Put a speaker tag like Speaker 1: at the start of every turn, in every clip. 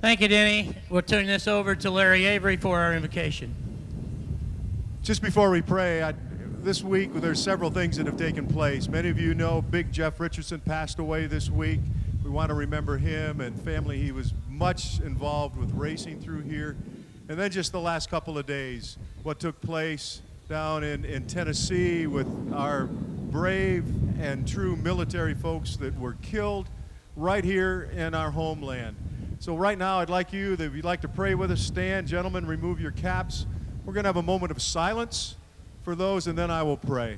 Speaker 1: Thank you, Denny. We'll turn this over to Larry Avery for our invocation.
Speaker 2: Just before we pray, this week there's several things that have taken place. Many of you know Big Jeff Richardson passed away this week. We want to remember him and family. He was much involved with racing through here. And then just the last couple of days, what took place down in Tennessee with our brave and true military folks that were killed right here in our homeland. So right now I'd like you, if you'd like to pray with us, stand. Gentlemen, remove your caps. We're going to have a moment of silence for those, and then I will pray.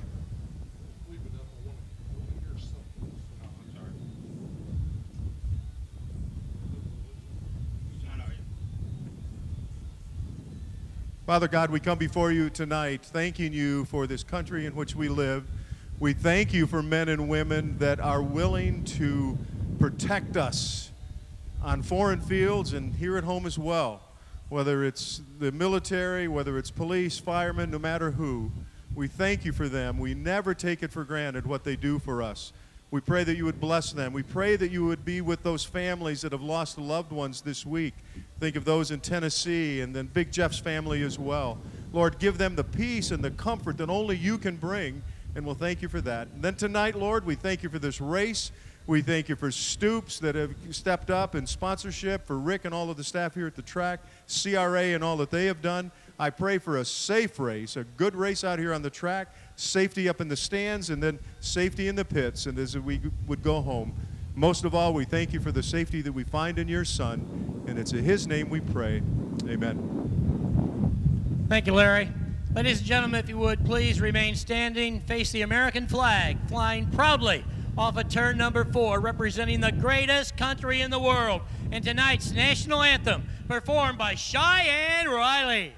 Speaker 2: Father God, we come before you tonight thanking you for this country in which we live. We thank you for men and women that are willing to protect us on foreign fields and here at home as well. Whether it's the military, whether it's police, firemen, no matter who, we thank you for them. We never take it for granted what they do for us. We pray that you would bless them. We pray that you would be with those families that have lost loved ones this week. Think of those in Tennessee and then Big Jeff's family as well. Lord, give them the peace and the comfort that only you can bring, and we'll thank you for that. And then tonight, Lord, we thank you for this race. We thank you for Stoops that have stepped up in sponsorship, for Rick and all of the staff here at the track, CRA and all that they have done. I pray for a safe race, a good race out here on the track, safety up in the stands, and then safety in the pits, and as we would go home. Most of all, we thank you for the safety that we find in your Son, and it's in his name we pray. Amen.
Speaker 1: Thank you, Larry. Ladies and gentlemen, if you would please remain standing, face the American flag, flying proudly off of turn number 4, representing the greatest country in the world, and tonight's national anthem, performed by Cheyenne Riley.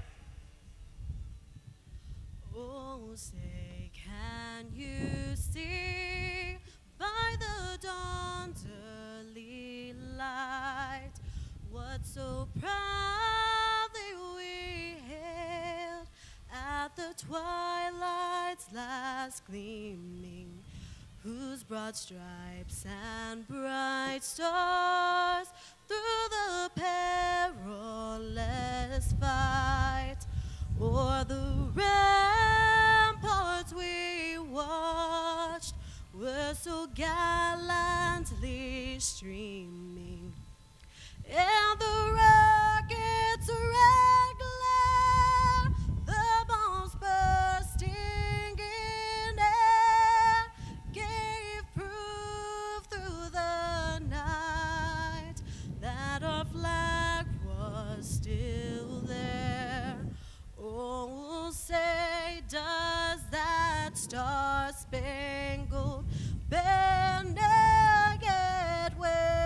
Speaker 3: Oh, say, can you see by the dawn's early light what so proudly we hailed at the twilight's last gleaming, whose broad stripes and bright stars through the perilous fight o'er the ramparts we watched were so gallantly streaming, and the rockets' red glare, the bombs bursting in air, gave proof through the night that our flag was still there. Oh, say, does that star-spangled banner yet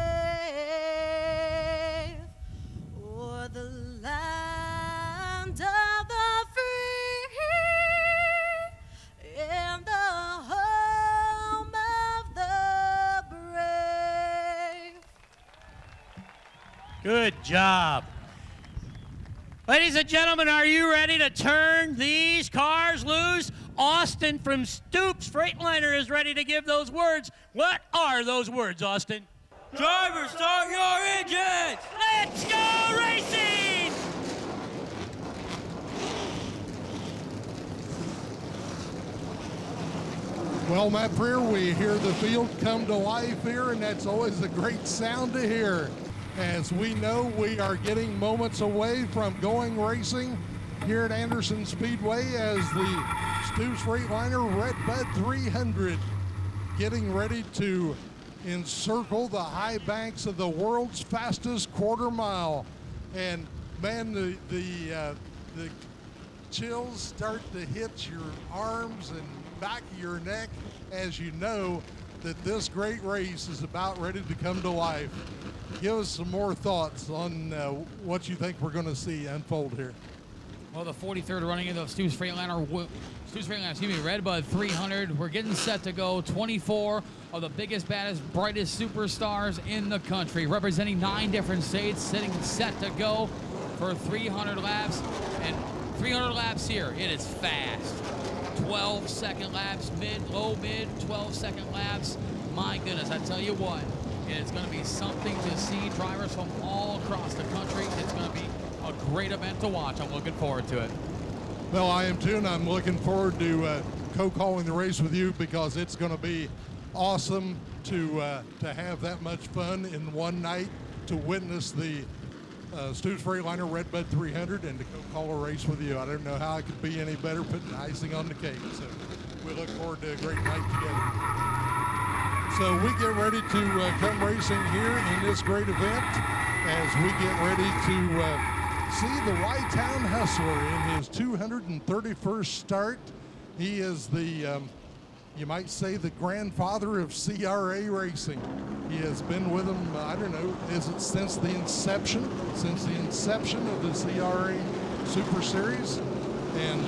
Speaker 3: wave o'er the land of the free and the home of the brave?
Speaker 1: Good job. Ladies and gentlemen, are you ready to turn these cars loose? Austin from Stoops Freightliner is ready to give those words. What are those words, Austin?
Speaker 4: Drivers, start your engines!
Speaker 1: Let's go racing!
Speaker 5: Well, Matt Freer, we hear the field come to life here, and that's always a great sound to hear. As we know, we are getting moments away from going racing here at Anderson Speedway as the Stoops Freightliner Redbud 300 getting ready to encircle the high banks of the world's fastest quarter mile. And man, the chills start to hit your arms and back of your neck as you know that this great race is about ready to come to life. Give us some more thoughts on what you think we're going to see unfold here.
Speaker 4: Well, the 43rd running of the Stoops Freightliner, Redbud 300. We're getting set to go. 24 of the biggest, baddest, brightest superstars in the country, representing 9 different states, sitting set to go for 300 laps. And 300 laps here, it is fast. 12-second laps, low, mid, 12-second laps. My goodness, I tell you what, and it's going to be something to see. Drivers from all across the country. It's going to be a great event to watch. I'm looking forward to it.
Speaker 5: Well, I am too, and I'm looking forward to co-calling the race with you, because it's going to be awesome to have that much fun in one night, to witness the Stoops Freightliner Redbud 300 and to co-call a race with you. I don't know how I could be any better putting icing on the cake. So we look forward to a great night together. So we get ready to come racing here in this great event as we get ready to see the Y-Town Hustler in his 231st start. He is the, you might say, the grandfather of CRA racing. He has been with them, I don't know, is it since the inception? Since the inception of the CRA Super Series. And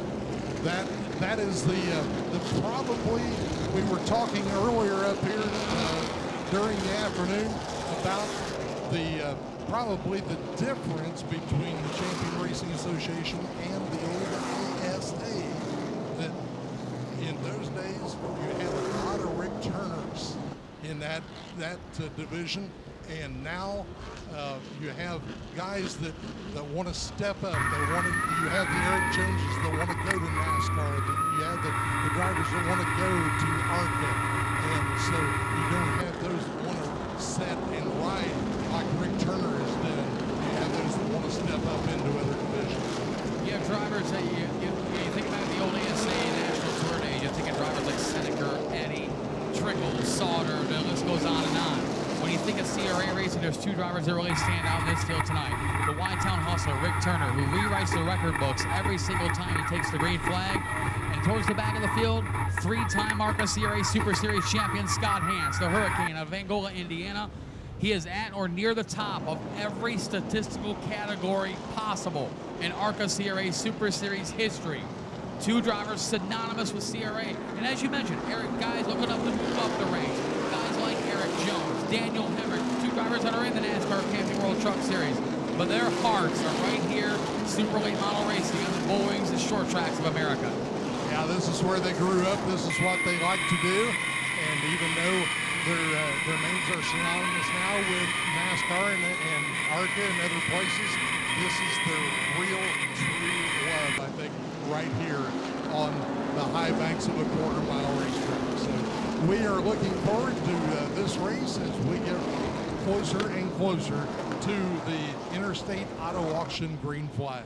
Speaker 5: that is the probably, we were talking earlier up here during the afternoon about the probably the difference between the Champion Racing Association and the old ASA. That in those days you had a lot of Rick Turners in that division, and now you have guys that want to step up. You have the Eric Joneses that want to go to NASCAR. You have the drivers that want to go to ARCA, and so you don't have those that want to set and ride like Rick Turner has done. You have those that want to step up into other divisions.
Speaker 4: You have drivers that you think about the old ASA National Tour days. You're thinking drivers like Seneca, Eddie, Trickle, Sauter, the list goes on and on. When you think of CRA racing, there's two drivers that really stand out in this field tonight. The Y-Town Hustler, Rick Turner, who rewrites the record books every single time he takes the green flag. And towards the back of the field, three-time ARCA CRA Super Series champion Scott Hance, the Hurricane of Angola, Indiana. He is at or near the top of every statistical category possible in ARCA CRA Super Series history. Two drivers synonymous with CRA. And as you mentioned, guys looking up to move up the ranks. Guys like Eric Jones, Daniel Hemrick, two drivers that are in the NASCAR Camping World Truck Series. But their hearts are right here, super late model racing on the bullwings and short tracks of America.
Speaker 5: Yeah, this is where they grew up. This is what they like to do. And even though their names are synonymous now with NASCAR and ARCA and other places, this is their real, true love, I think, right here on the high banks of a quarter-mile racetrack. So we are looking forward to this race as we get closer and closer to the Interstate Auto Auction green flag.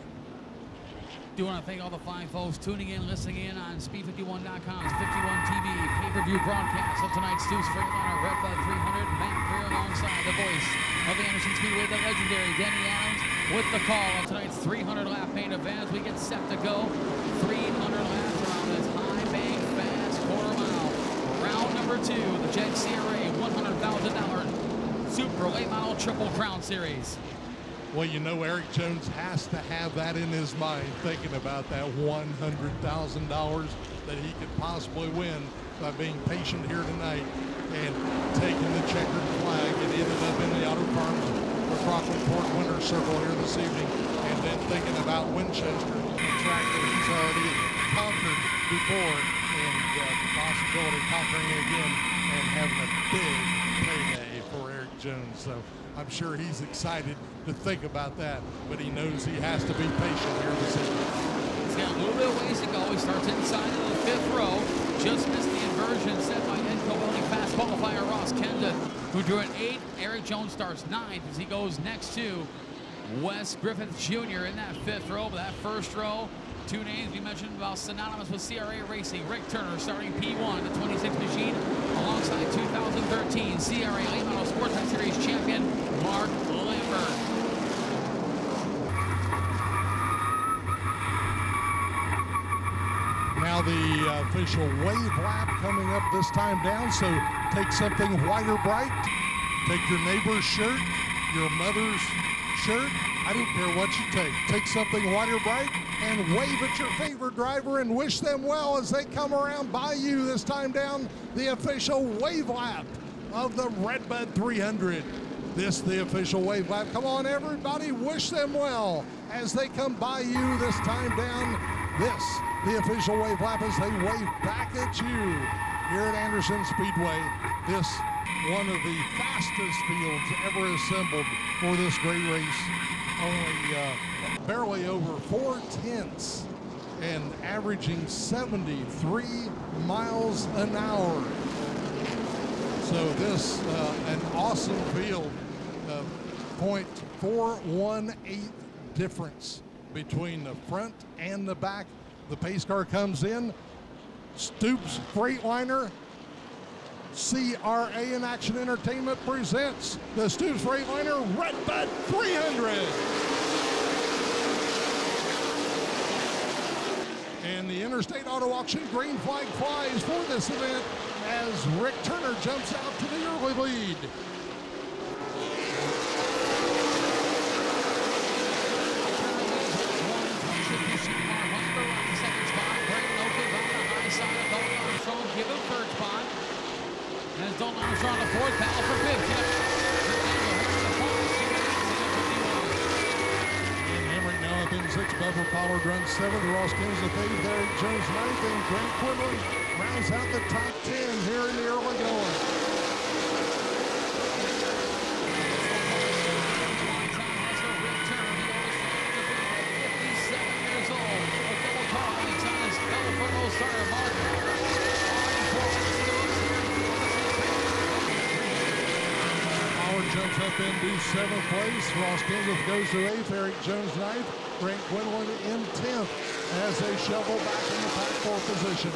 Speaker 4: Do want to thank all the fine folks tuning in, listening in on Speed51.com's 51 TV pay-per-view broadcast of tonight's Stoops Freightliner Redbud 300. Matt Greer alongside the voice of the Anderson Speedway, the legendary Denny Adams, with the call of tonight's 300-lap main event as we get set to go. 300 laps around this high-bank, fast quarter-mile. Round number 2, the Jet CRA $100,000 Super Late Model Triple Crown Series.
Speaker 5: Well, you know, Eric Jones has to have that in his mind, thinking about that $100,000 that he could possibly win by being patient here tonight and taking the checkered flag. It ended up in the Auto Farms or Crockett Port Winter Circle here this evening, and then thinking about Winchester, the track that he's already conquered before, and the possibility of conquering it again and having a big payday for Eric Jones. So I'm sure he's excited to think about that, but he knows he has to be patient here this evening.
Speaker 4: He's got a little bit of ways to go. He starts inside of the 5th row. Just missed the inversion set by Ed Covelli fast qualifier Ross Kenda, who drew an 8. Eric Jones starts 9th as he goes next to Wes Griffith Jr. in that 5th row. But that 1st row, two names we mentioned about synonymous with CRA racing. Rick Turner starting P1, the 26 machine, alongside 2013 CRA Late Model Sportsman Series champion Mark Lambert.
Speaker 5: Now the official wave lap coming up this time down, so take something white or bright. Take your neighbor's shirt, your mother's shirt. I don't care what you take. Take something white or bright and wave at your favorite driver and wish them well as they come around by you this time down the official wave lap of the Redbud 300. This the official wave lap. Come on, everybody, wish them well as they come by you this time down this the official wave lap as they wave back at you here at Anderson Speedway. This one of the fastest fields ever assembled for this great race. Only barely over 4/10 and averaging 73 miles an hour. So this, an awesome field, 0.418 difference between the front and the back. The pace car comes in. Stoops Freightliner, CRA and Action Entertainment presents the Stoops Freightliner Redbud 300. And the Interstate Auto Auction green flag flies for this event as Rick Turner jumps out to the early lead.
Speaker 4: Give him first spot. As Dalton Armstrong the fourth, battle for fifth.
Speaker 5: And Emmerich now up in sixth. Bevel Pollard runs seventh. Ross Kenseth eighth. Eric Jones ninth. And Grant Quinlan rounds out the top 10 here in the early going. Jumps up into seventh place. Ross Kenseth goes to eighth. Eric Jones ninth. Grant Quinlan in 10th as they shovel back in the pack for position.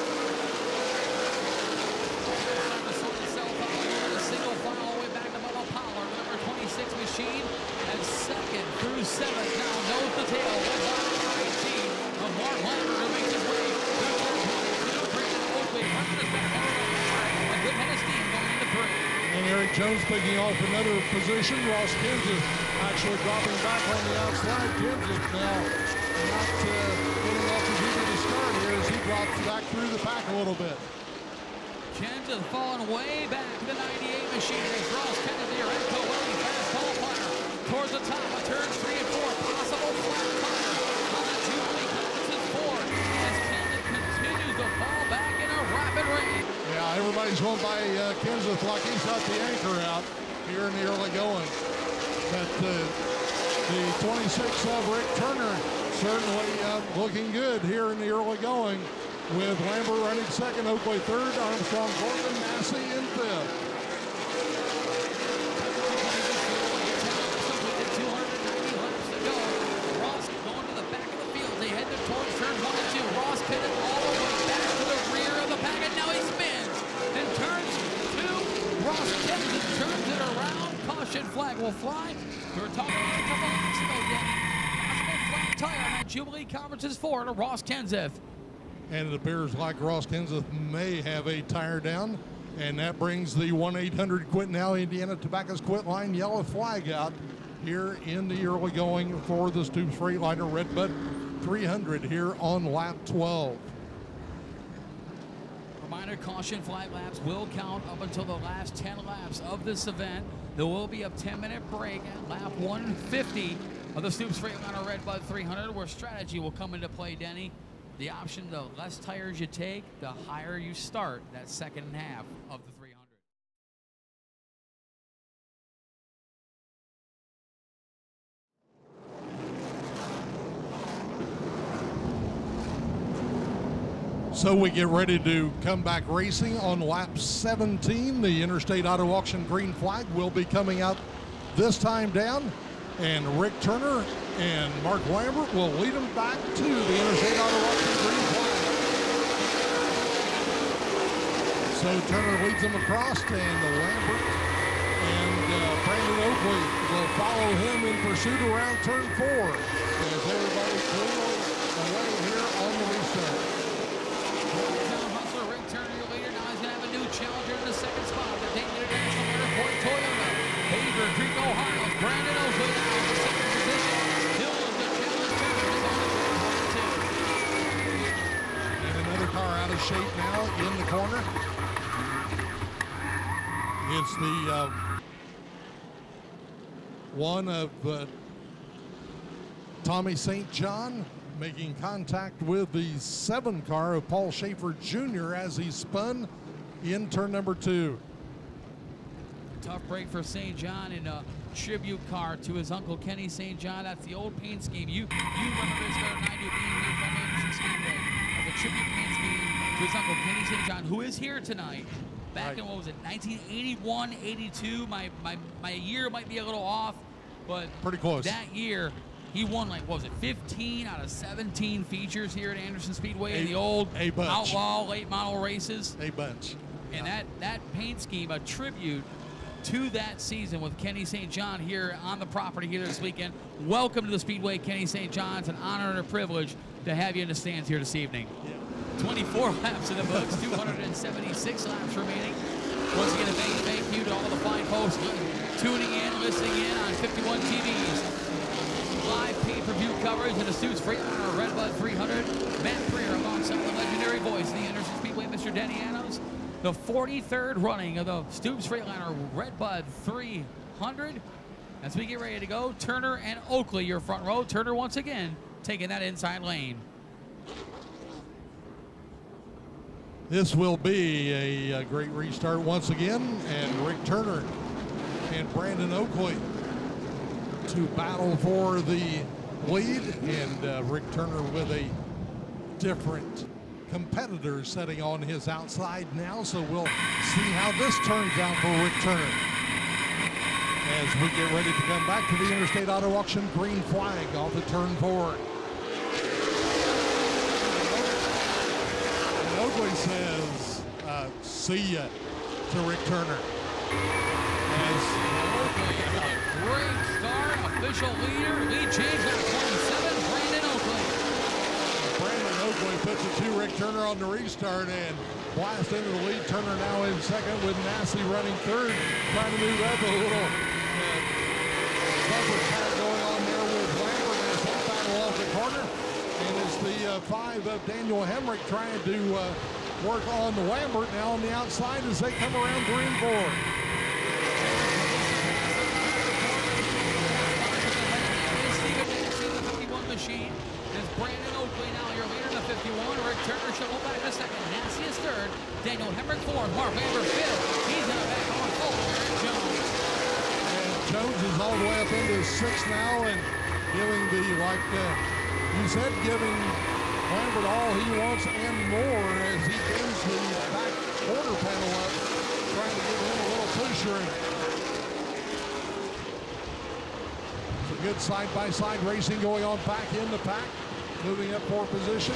Speaker 4: Single file all the way back to Bubba Pollard. Number 26 machine and second through seventh. Now nose to tail. Led by 19 of Mark Lambert who makes his way through turn 20. Brandon Oakley running his back over the line. A good head of steam going into three.
Speaker 5: And Eric Jones picking off another position. Ross Kenseth actually dropping back on the outside. Kenseth now not getting off as easy to start here as he drops back through the pack a little bit.
Speaker 4: Kenseth falling way back to the 98 machine as Ross Kenseth here at Coelho. Fast ball fire towards the top of turns 3 and 4. Possible flat tire on the Jubilee Conference's four as Kenseth continues to fall back in a rapid rate.
Speaker 5: Yeah, everybody's going by Kenseth like he's got the anchor out here in the early going. But the 26 of Rick Turner certainly looking good here in the early going with Lambert running second, Oakley third, Armstrong fourth, and Massey in fifth.
Speaker 4: 290 laps to go. Ross going to the back of the field. They head towards turn 1 and 2. Ross pitted all the way back to the rear of the pack, and now he spins. And turns 2. Ross Kenseth turns it around. Caution flag will fly. We were talking about a couple laps ago, Danny. Possible flat tire on that Jubilee Conference's 4 to Ross Kenseth.
Speaker 5: And it appears like Ross Kenseth may have a tire down. And that brings the 1-800 Now Indiana Tobacco's quit line yellow flag out here in the early going for the Stoops Freightliner Redbud 300 here on lap 12.
Speaker 4: Reminder, caution flag laps will count up until the last 10 laps of this event. There will be a 10-minute break at lap 150 of the Stoops Freightliner Redbud 300 where strategy will come into play, Denny. The option, the less tires you take, the higher you start that second half of the 300.
Speaker 5: So we get ready to come back racing on lap 17. The Interstate Auto Auction green flag will be coming out this time down. And Rick Turner and Mark Lambert will lead them back to the Interstate Auto Auction green flag. So Turner leads them across, and Lambert and Brandon Oakley will follow him in pursuit around turn 4 as everybody clearly away here on the restart.
Speaker 4: Town hustler Rick Turner, your leader. Now he's going to have a new challenger in the second spot. The Dayton International Airport Toyota. Haver, Creek, Ohio. Brandon Oakley now in the second position. Hill is the challenger. Is on the 2.
Speaker 5: And another car out of shape now in the corner. It's the one of Tommy St. John making contact with the 7 car of Paul Schaefer Jr. as he spun in turn number 2.
Speaker 4: Tough break for St. John in a tribute car to his uncle Kenny St. John. That's the old paint scheme. You remember this better than I do, being here from Anderson Speedway. The tribute paint scheme to his uncle Kenny St. John, who is here tonight. Back in, what was it, 1981, 82? My year might be a little off, but
Speaker 5: pretty close.
Speaker 4: That year, he won, like, what was it, 15 out of 17 features here at Anderson Speedway in the old outlaw late model races.
Speaker 5: A bunch.
Speaker 4: And that paint scheme, a tribute to that season with Kenny St. John here on the property here this weekend. Welcome to the Speedway, Kenny St. John. It's an honor and a privilege to have you in the stands here this evening.
Speaker 5: Yeah.
Speaker 4: 24 laps in the books, 276 laps remaining. Once again, a big thank you to all the fine folks tuning in, listening in on 51 TVs. Live pay-per-view coverage of the Stoops Frieghtliner Redbud 300. Matt Freer alongside the legendary voice of the Anderson Speedway, Mr. Denny Adams. The 43rd running of the Stoops Freightliner Redbud 300. As we get ready to go, Turner and Oakley, your front row. Turner once again taking that inside lane.
Speaker 5: This will be a great restart once again, and Rick Turner and Brandon Oakley to battle for the lead, and Rick Turner with a different competitor setting on his outside now, so we'll see how this turns out for Rick Turner as we get ready to come back to the Interstate Auto Auction green flag off of turn 4. And Oakley says, see ya to Rick Turner. As
Speaker 4: Oakley with a great start, official lead change number 27, Brandon Oakley.
Speaker 5: Brandon Oakley puts it to Rick Turner on the restart and blast into the lead. Turner now in second with Massey running third, trying to move up a little bumper car going on there with Lambert as they battle off the corner. And it's the 5 of Daniel Hemrick trying to work on the Lambert now on the outside as they come around 3 and 4.
Speaker 4: Machine is Brandon Oakley now your leader in the 51. Rick Turner should hold back in second. Nancy is third. Daniel Hemrick fourth. Mark Lambert fifth. He's in the back on full. Aaron Jones.
Speaker 5: And Jones is all the way up into 6th now and giving the, like you said, giving Lambert all he wants and more as he bends the back quarter panel up, trying to give him a little pusher. Good side-by-side racing going on back in the pack, moving up for position.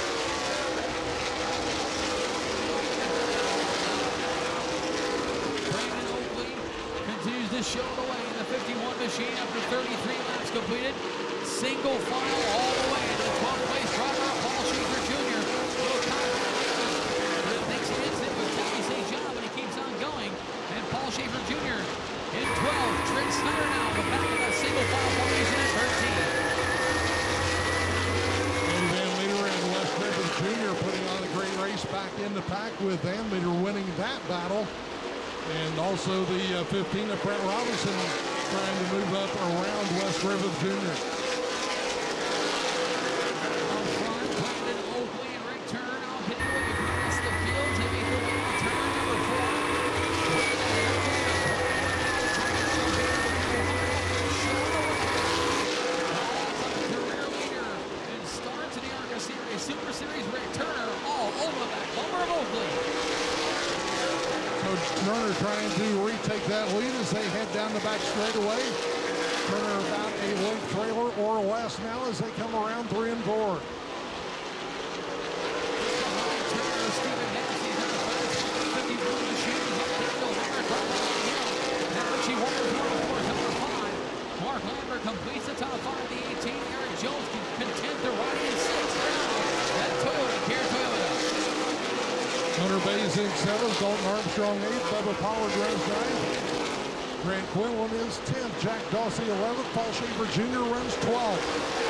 Speaker 4: Brandon Oakley continues to show the way in the 51 machine after 33 laps completed. Single file all the way to the 12th place driver, Paul Schaefer Jr. Little confidence thinks he hits it with Kenny St. John, but he keeps on going. And Paul Schaefer Jr. in 12th. Trent Snyder now the back of that single file formation at 13.
Speaker 5: And Van Meter and Wes Griffith Jr. putting on a great race back in the pack with Van Meter winning that battle. And also the 15 of Brent Robinson trying to move up around Wes Griffith Jr.
Speaker 4: On front, Brandon Oakley and Rick Turner now hitting away from the rest of the field, taking the way to turn number 4. Career leader in starts in the ARCA Series, Super Series, Rick Turner all over the back bumper of Oakley.
Speaker 5: So Turner trying to retake that lead as they head down the back straightaway. Turner about a length trailer or less now as they come around 3 and 4.
Speaker 4: Turner, Stephen Massey's on the first 51 machines up Daniel Hemrick right along the hill. Now Richie Walker's number 5. Mark Lambert completes the top 5 of the 18. Aaron Jones can contend to ride in 6th now. That Toyota, Care Toyota.
Speaker 5: Hunter Bays in 7th, Dalton Armstrong 8th, Bubba Pollard runs 9th. Grant Quinlan is 10th, Jack Dawsey 11th, Paul Schaefer Jr. runs 12th.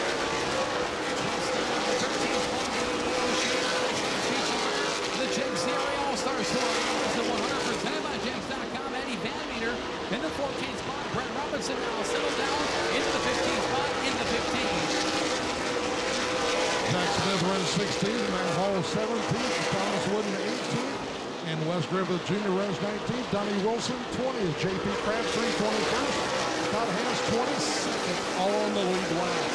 Speaker 4: The Jake's CRA All-Stars Tour is the 100 presented by Jakes.com. Eddie Van Meter in the 14th spot. Brent Robinson now settled down into the 15th spot in the 15th.
Speaker 5: Jack Smith runs 16th, Matt Hall 17th, Thomas Wooden 18th, and And Wes Griffith Jr. runs 19th. Donnie Wilson 20th. J.P. Crabtree 21st. Scott Hance 22nd. All on the lead lap.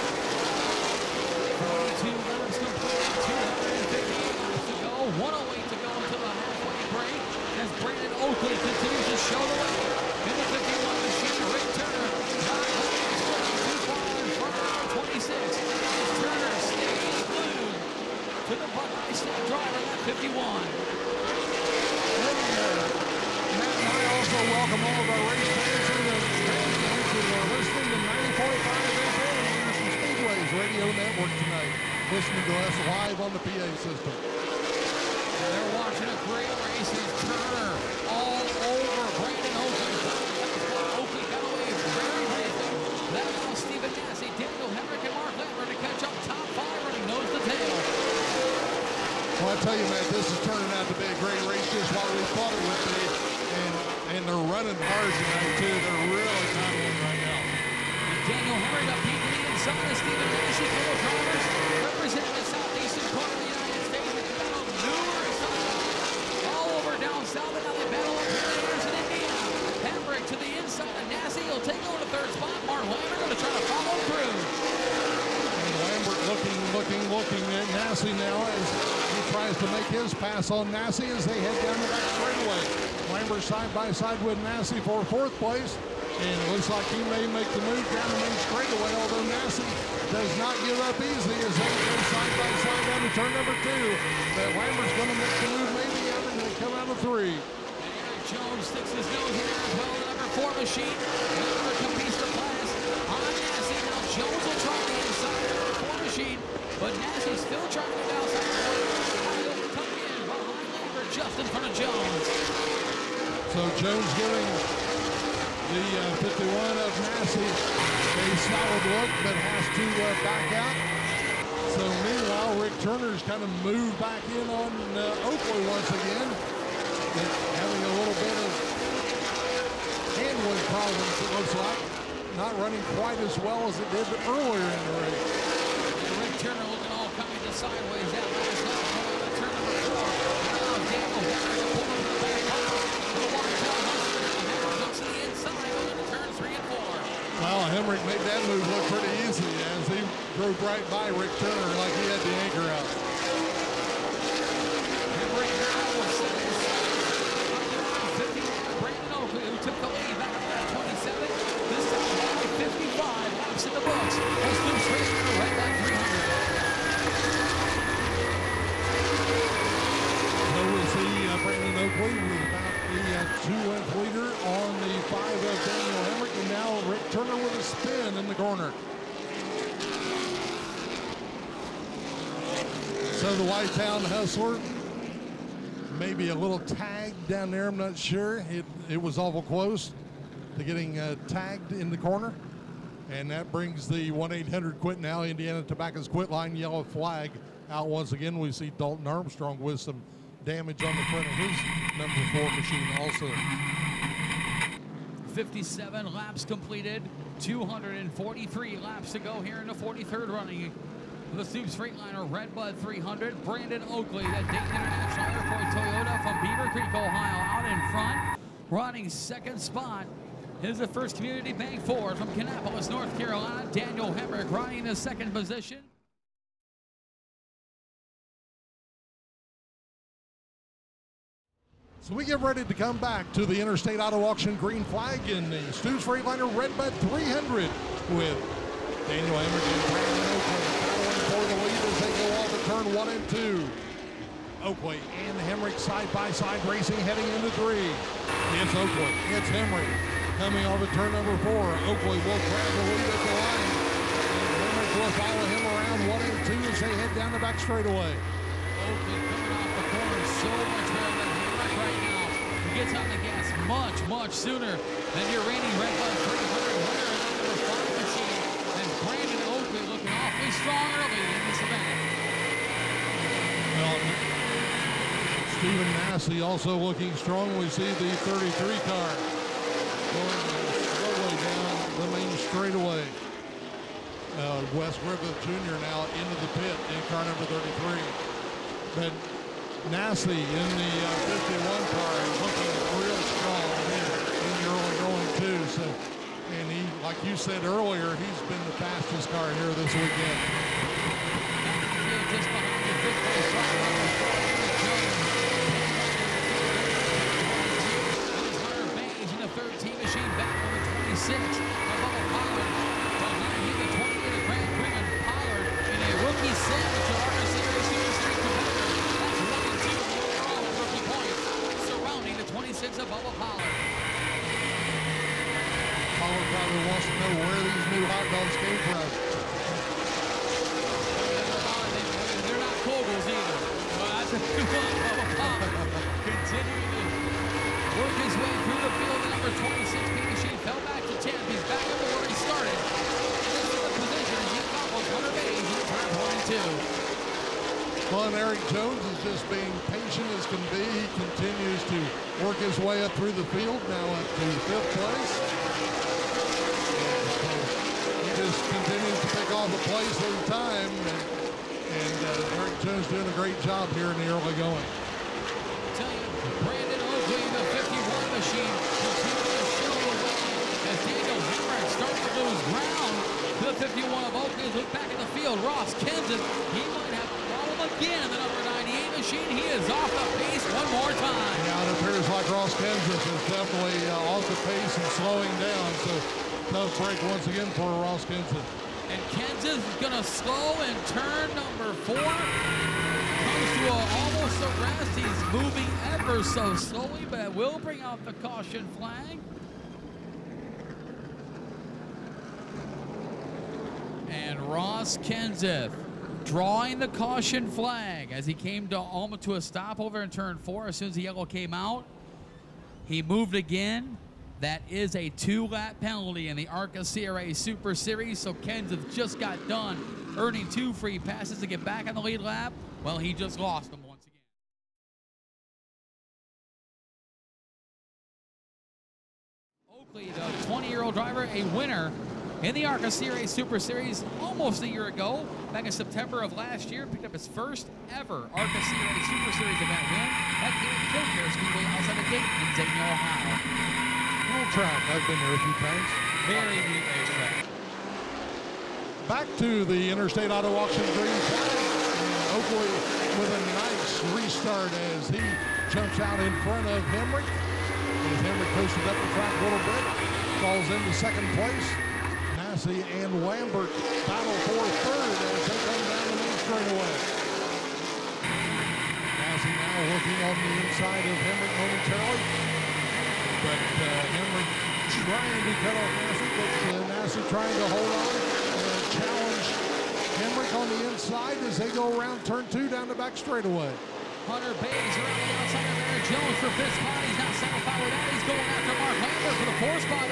Speaker 4: 42 laps complete. 258 laps to go. 108 to go until the halfway break. As Brandon Oakley continues to show the way. In the 51 machine, Rick Turner. Not too far in front of 26. Turner stays glued to the Buckeye State driver, that 51.
Speaker 5: Matt and I also welcome all of our race fans in the stands who are listening to 90.5 FM and Anderson Speedway's radio network tonight. Listening to us live on the PA system.
Speaker 4: And they're watching a great race as Turner all over Brandon Oakley. Oakley got away very briefly. That allows Stephen Massey, Daniel Henrik, and Mark Lambert to catch up top 5 running nose to tail.
Speaker 5: Well, I tell you, Matt, this is turning out to be a great race just like we thought it would be. And they're running hard tonight, too. They're really battling right now.
Speaker 4: Daniel Henrik up deep to the inside of Stephen Massey, fellow drivers representing the southeastern corner of the United States. They battle numerous times all over down south, and now they battle up here in Anderson, Indiana. Henrik to the inside of Massey. He'll take over the third spot. Mark Lambert going to try to follow through.
Speaker 5: And Lambert looking at Massey now as he tries to make his pass on Massey as they head down the back straightaway. Lambert side by side with Massey for 4th place. And it looks like he may make the move down the main straightaway, although Massey does not give up easy as they go side by side down to turn number 2. But Lambert's going to make the move maybe out and they come out of 3.
Speaker 4: Eric Jones sticks his nose in there as well, the number 4 machine. Lambert competes to pass on Massey. Now Jones will try the inside of the 4 machine, but Massey still trying to get outside the way. He'll come in behind Lambert just in front of Jones.
Speaker 5: So Jones giving the 51 of Massey a solid look, but has to back out. So meanwhile, Rick Turner's kind of moved back in on Oakley once again, but having a little bit of handling problems, it looks like. Not running quite as well as it did earlier in the race.
Speaker 4: Rick Turner looking all kinds of sideways. That last lap going to turn number 4. Now Daniel Henrik pulling to the back pile. The one-tail hustler. Henrik looks to the inside going to turn 3 and 4.
Speaker 5: Well, Henrik made that move look pretty easy as he drove right by Rick Turner like he had the anchor out.
Speaker 4: Henrik now will set his 51, Brandon Oakley, who took the lead back at lap 27. This time by 55 laps in the books. As Stoops Freightliner right back 300.
Speaker 5: So we see Brandon Oakley with about the 2-length leader on the 5 of Daniel Henrik, and now Rick Turner with a spin in the corner. So the Whitetown Hustler, maybe a little tagged down there, I'm not sure. It was awful close to getting tagged in the corner. And that brings the 1-800-QUIT now, Indiana Tobacco's quit line yellow flag out once again. We see Dalton Armstrong with some damage on the front of his number 4 machine also.
Speaker 4: 57 laps completed, 243 laps to go here in the 43rd running. The Stoops Freightliner Redbud 300, Brandon Oakley, that Dayton International Airport Toyota from Beaver Creek, Ohio, out in front, running 2nd spot. Here's the First Community Bank Ford from Kannapolis, North Carolina. Daniel Henrik riding the 2nd position.
Speaker 5: So we get ready to come back to the Interstate Auto Auction green flag in the Stoops Freightliner Redbud 300 with Daniel Henrik and Brandon Oakley battling for the lead as they go off to turn 1 and 2. Oakley and Henrik side by side racing heading into 3. It's Oakley, it's Henrik coming off of turn number 4. Oakley will grab the lead at the line. And Henrik will follow him around 1 and 2 as they head down the back straightaway.
Speaker 4: Oakley coming off the corner so much better than Henrik right now. He gets on the gas much sooner than your reigning Redbud 300 winner in the number 5 machine. And Brandon Oakley looking awfully strong early in this event.
Speaker 5: Well, Stephen Massey also looking strong. We see the 33 car going slowly down the main straightaway. Wes Griffith Jr. now into the pit in car number 33. But Massey in the 51 car is looking real strong here in the early going too. So, and he, like you said earlier, he's been the fastest car here this weekend.
Speaker 4: Just behind the fifth place driver, Hunter Baines in the 13 machine, back on the 26. Above Pollard, behind him the 28 of Grant Freeman. Pollard in a rookie sandwich of ARCA CRA Super Series competitor. That's 1 and 2 overall in rookie points, surrounding the 26 of Bubba Pollard.
Speaker 5: Pollard probably wants to know where these new hot dogs came from.
Speaker 4: They're not Kogels either. But I tell you what, Bubba Pollard continuing to work his way through the field. The number 26 P machine fell back to 10th. He's back up to where he started. This is the position as he follows Hunter Baines in turn 1 and 2.
Speaker 5: Well, and Eric Jones is just being patient as can be. He continues to work his way up through the field, now up to 5th place. He just continues to pick off a place at a time. And Eric Jones doing a great job here in the early going.
Speaker 4: I tell you, Brandon Oakley, the 51 machine, continues to show the way as Daniel Hemrick starts to lose ground. To the 51 of Oakley, look back at the field. Ross Kenseth, he might have a problem again. The number 98 machine, he is off the pace one more time.
Speaker 5: Yeah, it appears like Ross Kenseth is definitely off the pace and slowing down. So tough break once again for Ross Kenseth.
Speaker 4: And Kenseth is going to slow in turn number 4. Comes to almost a rest. He's moving ever so slowly, but will bring out the caution flag. And Ross Kenseth drawing the caution flag as he came to almost to a stop over in turn 4. As soon as the yellow came out, he moved again. That is a 2-lap penalty in the ARCA CRA Super Series, so Kenseth just got done earning 2 free passes to get back on the lead lap. Well, he just lost them once again. Oakley, the 20-year-old driver, a winner in the ARCA CRA Super Series almost a year ago. Back in September of last year, picked up his first ever ARCA CRA Super Series event win. That came at Kilcare Speedway outside of Dayton in Dayton, Ohio.
Speaker 5: Little track. I've been there a few times.
Speaker 4: Very neat racetrack.
Speaker 5: Back to the Interstate Auto Auction green flag. Oakley with a nice restart as he jumps out in front of Hemrick. As Hemrick coasted up the track a little bit, falls into 2nd place. Massey and Lambert battle for 3rd as they come down the main straightaway. Massey now working on the inside of Hemrick momentarily. But Hemrick trying to cut off Massey, but Massey trying to hold on and challenge Hemrick on the inside as they go around turn 2 down the back straightaway.
Speaker 4: Hunter Baines around the outside of Aaron Jones for 5th spot. He's not satisfied with that. He's going after Mark Lambert for the 4th spot.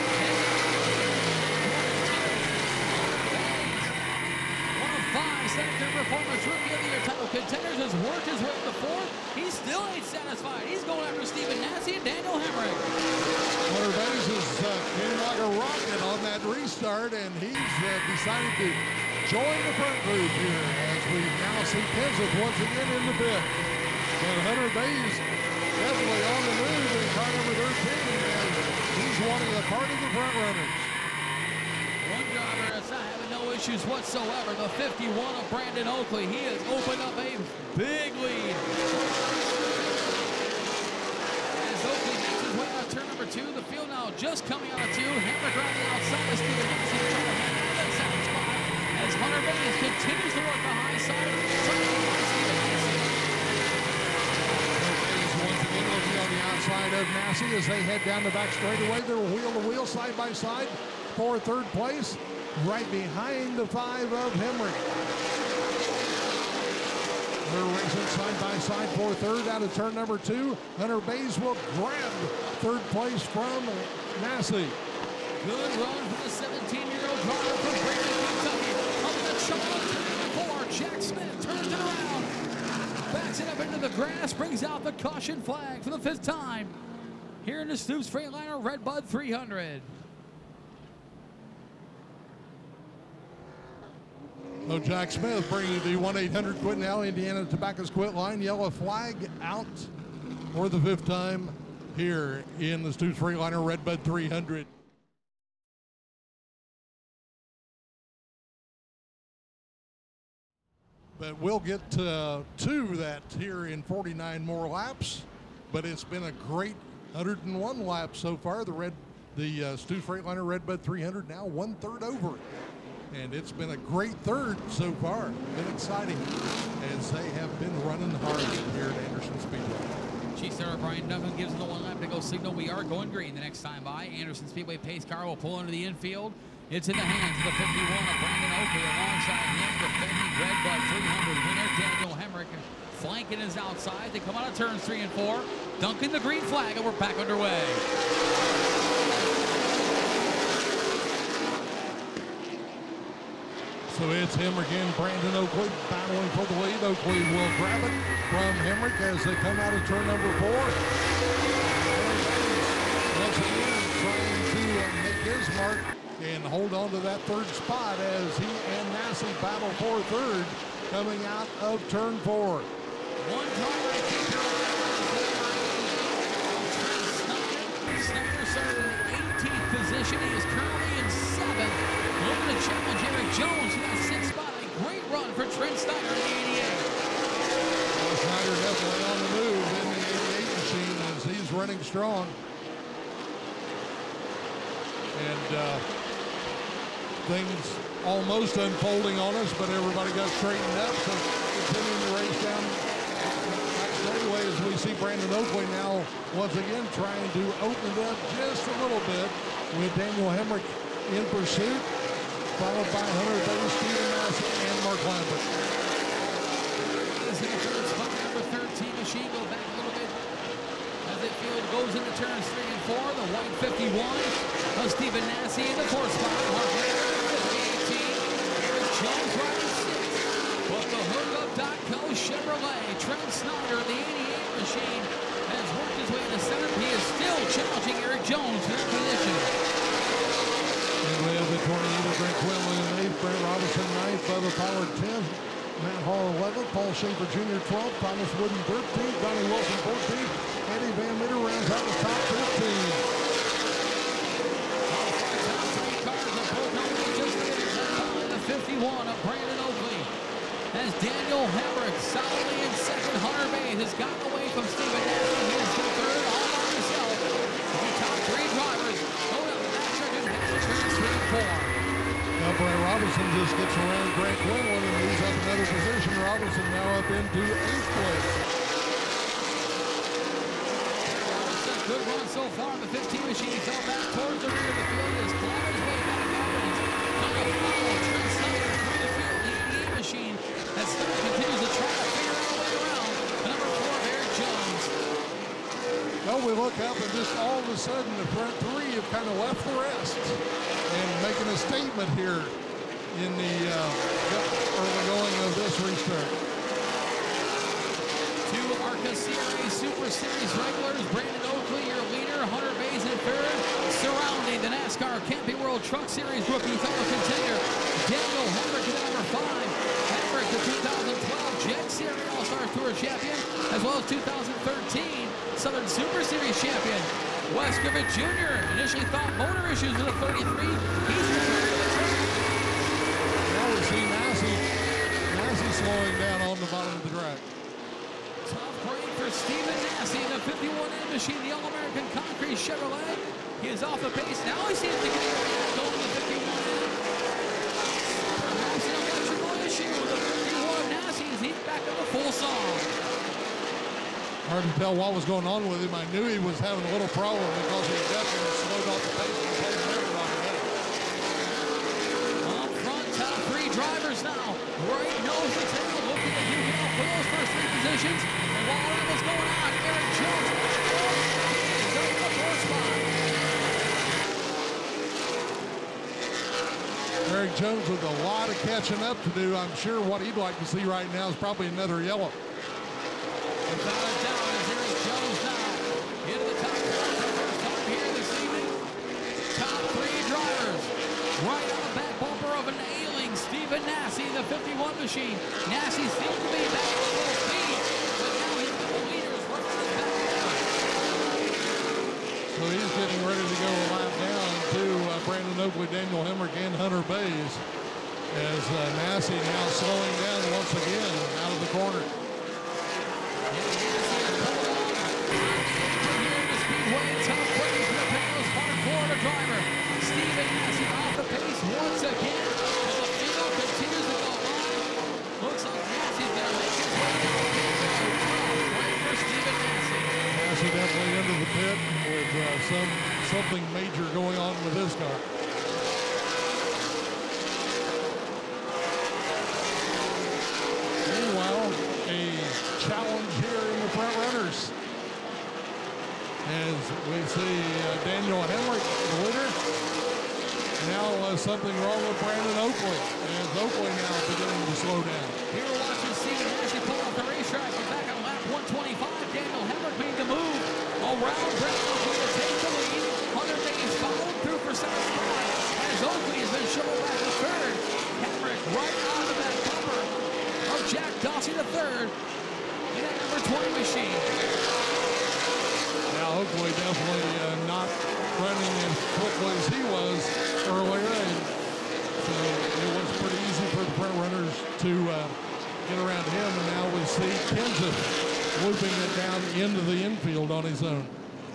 Speaker 4: One of 5 Senator Performance Rookie of the Year title contenders has worked his way to the 4th. He still ain't satisfied. He's going after Stephen Nassy and Daniel Hemrick.
Speaker 5: Hunter Baines is came like a rocket on that restart, and he's decided to join the front group here as we now see Kenseth once again in the pit. But Hunter Baines definitely on the move in car number 13 as he's wanting a part of the front runners.
Speaker 4: One driver that's not having no issues whatsoever, the 51 of Brandon Oakley. He has opened up a big lead. As Oakley makes his way out of turn number 2, the field now just coming out of 2. Hemrick around the outside of Stephen Nassy trying to handle that 2nd spot as Hunter Baines continues to work the high side of the Stephen Nassy.
Speaker 5: Once again looking on the outside of Massey as they head down the back straightaway. They're wheel to wheel, side by side for 3rd place, right behind the 5 of Hemrick. They're racing side by side for 3rd out of turn number 2. Hunter Baines will grab 3rd place from Massey.
Speaker 4: Good run for the 17-year-old driver from Brandon, Kentucky. Up the Charlotte turn number 4. Jack Smith turns it around. Backs it up into the grass, brings out the caution flag for the 5th time. Here in the Stoops Freightliner Redbud 300.
Speaker 5: So Jack Smith bringing the 1-800-QUIT now, Indiana Tobacco's quit line. Yellow flag out for the 5th time here in the Stoops Freightliner Redbud 300. But we'll get to that here in 49 more laps. But it's been a great 101 laps so far. The Stoops Freightliner Redbud 300 now 1/3 over it. And it's been a great third so far. Been exciting as they have been running hard here at Anderson Speedway.
Speaker 4: Chief Sarah Brian Duncan gives it the 1 lap to go signal. We are going green the next time by. Anderson Speedway pace car will pull into the infield. It's in the hands of the 51 of Brandon Oakley alongside him, defending Redbud 300 winner Daniel Hemrick. Flanking is outside. They come out of turns 3 and 4. Duncan the green flag, and we're back underway.
Speaker 5: So it's Hemrick and Brandon Oakley battling for the lead. Oakley will grab it from Hemrick as they come out of turn number 4. Once again trying to make his mark and hold on to that 3rd spot as he and Massey battle for 3rd coming out of turn 4.
Speaker 4: One driver to keep your eye. Snyder started in the 18th position. He is currently in 7th. Looking to challenge Eric Jones, who got 6th spot. A great run for Trent Snyder in the 88.
Speaker 5: Well, Snyder definitely on the move in the 88 machine as he's running strong. And things almost unfolding on us, but everybody got straightened up. So continuing the race down straightaway as we see Brandon Oakley now once again trying to open it up just a little bit with Daniel Hemrick in pursuit, followed by Hunter Davis, Steven Massey, and Mark Lambert.
Speaker 4: Is in the 3rd spot, number 13 machine. Go back a little bit as it goes into turns 3 and 4. The white 51 of Steven Massey in the 4th spot. Mark Lambert in the 18. Eric Jones riding 6th. But the hookup.co Chevrolet, Trent Snyder, the 88 machine, has worked his way to 7th. He is still challenging Eric Jones for that position.
Speaker 5: And we have the 28 of Brent Quinlan in 8th, Brent Robinson 9th, Bubba Pollard 10th, Matt Hall 11th, Paul Schaefer Jr. 12th, Thomas Wooden 13th, Donnie Wilson 14th, Eddie Van Meter rounds out the top 15. The 51 of Brandon Oakley as Daniel Hemrick solidly in 2nd. Hunter Bays has gotten away from Steven Massey. He is in 3rd all by himself. The top 3 drivers going up the backstretch and heading turns 3 and 4. Now Brent Robinson just gets around Grant Quinlan and moves up another position. Robinson now up into 8th place.
Speaker 4: Good run so far. The 15 machine fell back towards the rear of the field. He has climbed his way back up and he's coming forward. Trent Snyder through the field. The 88 machine as Snyder continues to try to figure out a way around. The number 4 of Eric Jones.
Speaker 5: Well, we look up and just all of a sudden the front 3 have kind of left the rest and making a statement here in the early going of this restart.
Speaker 4: 2 ARCA CRA Super Series regulars. Brandon Oakley, your leader. Hunter Bays in 3rd. Surrounding the NASCAR Camping World Truck Series rookie fellow contender, Daniel Hemrick at number 5. Hemrick, the 2012 Jet Series All-Star Tour champion, as well as 2013 Southern Super Series champion. Wes Griffith Jr. initially thought motor issues with a 33. He's returned to the track.
Speaker 5: Now we see Massey slowing down on the bottom of the track.
Speaker 4: Tough break for Steven Massey in the 51N machine, the All-American Concrete Chevrolet. He is off the pace. Now he seems to get going to the 51N. Perhaps an electrical issue with the 51 Massey as he's back on the full song.
Speaker 5: Hard to tell what was going on with him. I knew he was having a little problem because he definitely slowed off the pace and played everybody out.
Speaker 4: Up front, top 3 drivers now. Right nose to tail, looking to do well for those first 3 positions. And while that was going on, Eric Jones is up in the 4th spot.
Speaker 5: Eric Jones with a lot of catching up to do. I'm sure what he'd like to see right now is probably another yellow.
Speaker 4: Without a doubt, as Eric Jones now into the top 4 for the first time here this evening. Top 3 drivers right on the back bumper of an alien. representing Stephen Nassy, the 51 machine. Nassy seems to be back on full speed, but now he's got the leaders right on his back.
Speaker 5: So he's getting ready to go a lap down to Brandon Oakley, Daniel Hemrick, and Hunter Bays, as Nassy now slowing down once again out of the corner.
Speaker 4: Driver Stephen Nassy off the pace once again, and the field continues to go on. Looks like Nassy's going to make his way down the pit road. Right for Stephen Nassy.
Speaker 5: Nassy definitely into the pit with something major going on with his car. Meanwhile, a challenge here in the front runners, as we see Daniel Hemrick, the leader. Now something wrong with Brandon Oakley, as Oakley now beginning to slow down.
Speaker 4: Here we're watching Stephen Nassy pull off the racetrack. We're back on lap 125. Daniel Hemrick made the move around Brandon Oakley to take the lead. Hunter Bays followed through for second spot, as Oakley has been shoved back to third. Hemrick right out of that bumper of Jack Dawsey to third in that number 20 machine.
Speaker 5: Now Oakley definitely not running as quickly as he was earlier, and so it was pretty easy for the front runners to get around him, and now we see Kenseth looping it down into the infield on his own.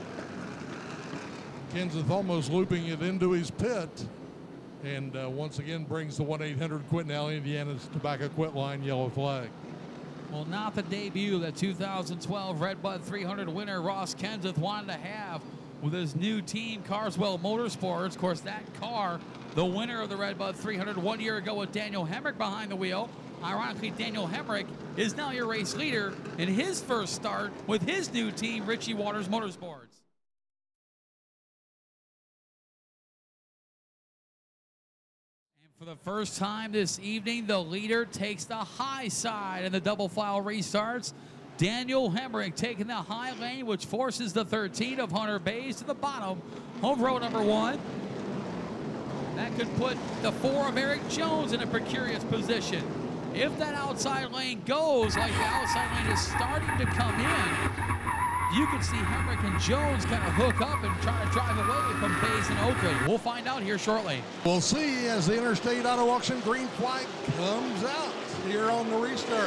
Speaker 5: Kenseth almost looping it into his pit, and once again brings the 1-800 Quit Now Indiana's Tobacco Quit Line yellow flag.
Speaker 4: Well, not the debut that 2012 Redbud 300 winner Ross Kenseth wanted to have with his new team, Carswell Motorsports. Of course, that car, the winner of the Redbud 300 1 year ago with Daniel Hemrick behind the wheel. Ironically, Daniel Hemrick is now your race leader in his first start with his new team, Ritchie Waters Motorsports. For the first time this evening, the leader takes the high side and the double file restarts. Daniel Hemrick taking the high lane, which forces the 13 of Hunter Bays to the bottom of row number 1. That could put the 4 of Eric Jones in a precarious position. If that outside lane goes like the outside lane is starting to come in, you can see Hemrick and Jones kind of hook up and try to drive away from Bays and Oakley. We'll find out here shortly.
Speaker 5: We'll see as the Interstate Auto Auction green flag comes out here on the restart.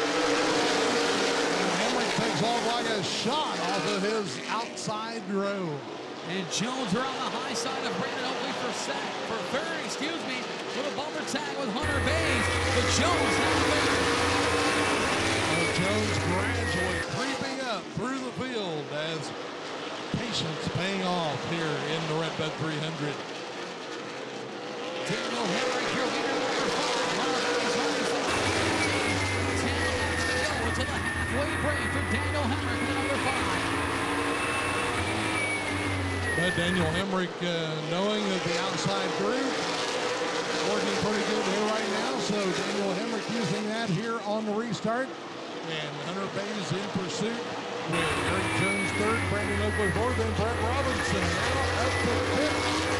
Speaker 5: And Hemrick takes off like a shot off of his outside row.
Speaker 4: And Jones around the high side of Brandon Oakley for third, with a bumper tag with Hunter Bays. But Jones now leads.
Speaker 5: Jones gradually creeping up through the field as patience paying off here in the Redbud 300.
Speaker 4: Daniel Hemrick, your leader, number 5. Hunter Bays running for 10 laps to go to the halfway break for Daniel Hemrick in number 5.
Speaker 5: But Daniel Hemrick, knowing that the outside group working pretty good here right now, so Daniel Hemrick using that here on the restart. And Hunter Bays in pursuit with Eric Jones third, Brandon Oakley fourth, and Brett Robinson now up the fifth.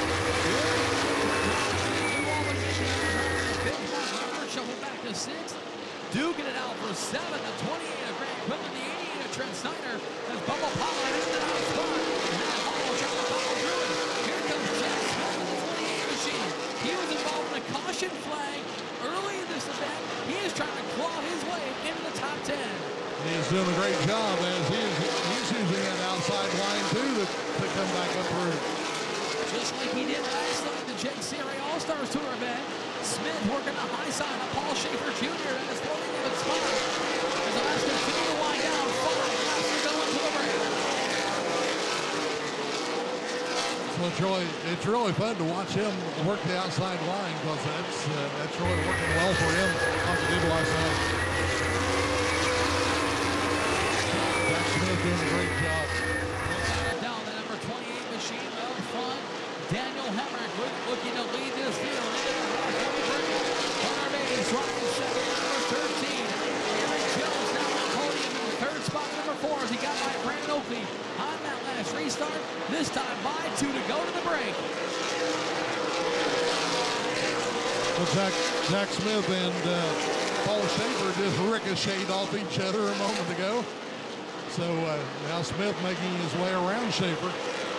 Speaker 4: Shuffle back to 6. Duking it out for 7. The 28 of Grant Quinlan, the 88 of Trent Snyder. As Bubba Pollard in the out spot. Matt Hall trying to follow through it. Here comes Jack Smith with the 28 machine. He was involved in a caution flag early in this event. He is trying to claw his way into the top 10.
Speaker 5: He's doing a great job as he's using that outside line too to come back up through.
Speaker 4: Just like he did last night, the CRA All-Stars Tour event. Smith working the high side of Paul Schaefer Jr. in his 48th spot. As the last continue to wind down, 5 laps to go into the break.
Speaker 5: So it's really fun to watch him work the outside line because that's really working well for him like he did last night. Jack Smith doing a great job.
Speaker 4: Down the number 28 machine up front. Daniel Hemrick looking to lead this field into the halfway break. Hunter Bays running second, number 13. Eric Jones now on the podium in the third spot, number 4, as he got by Brandon Oakley on that last restart. This time by 2 to go to the break.
Speaker 5: Well, Jack Smith and Paul Schaefer just ricocheted off each other a moment ago. So now Smith making his way around Schaefer.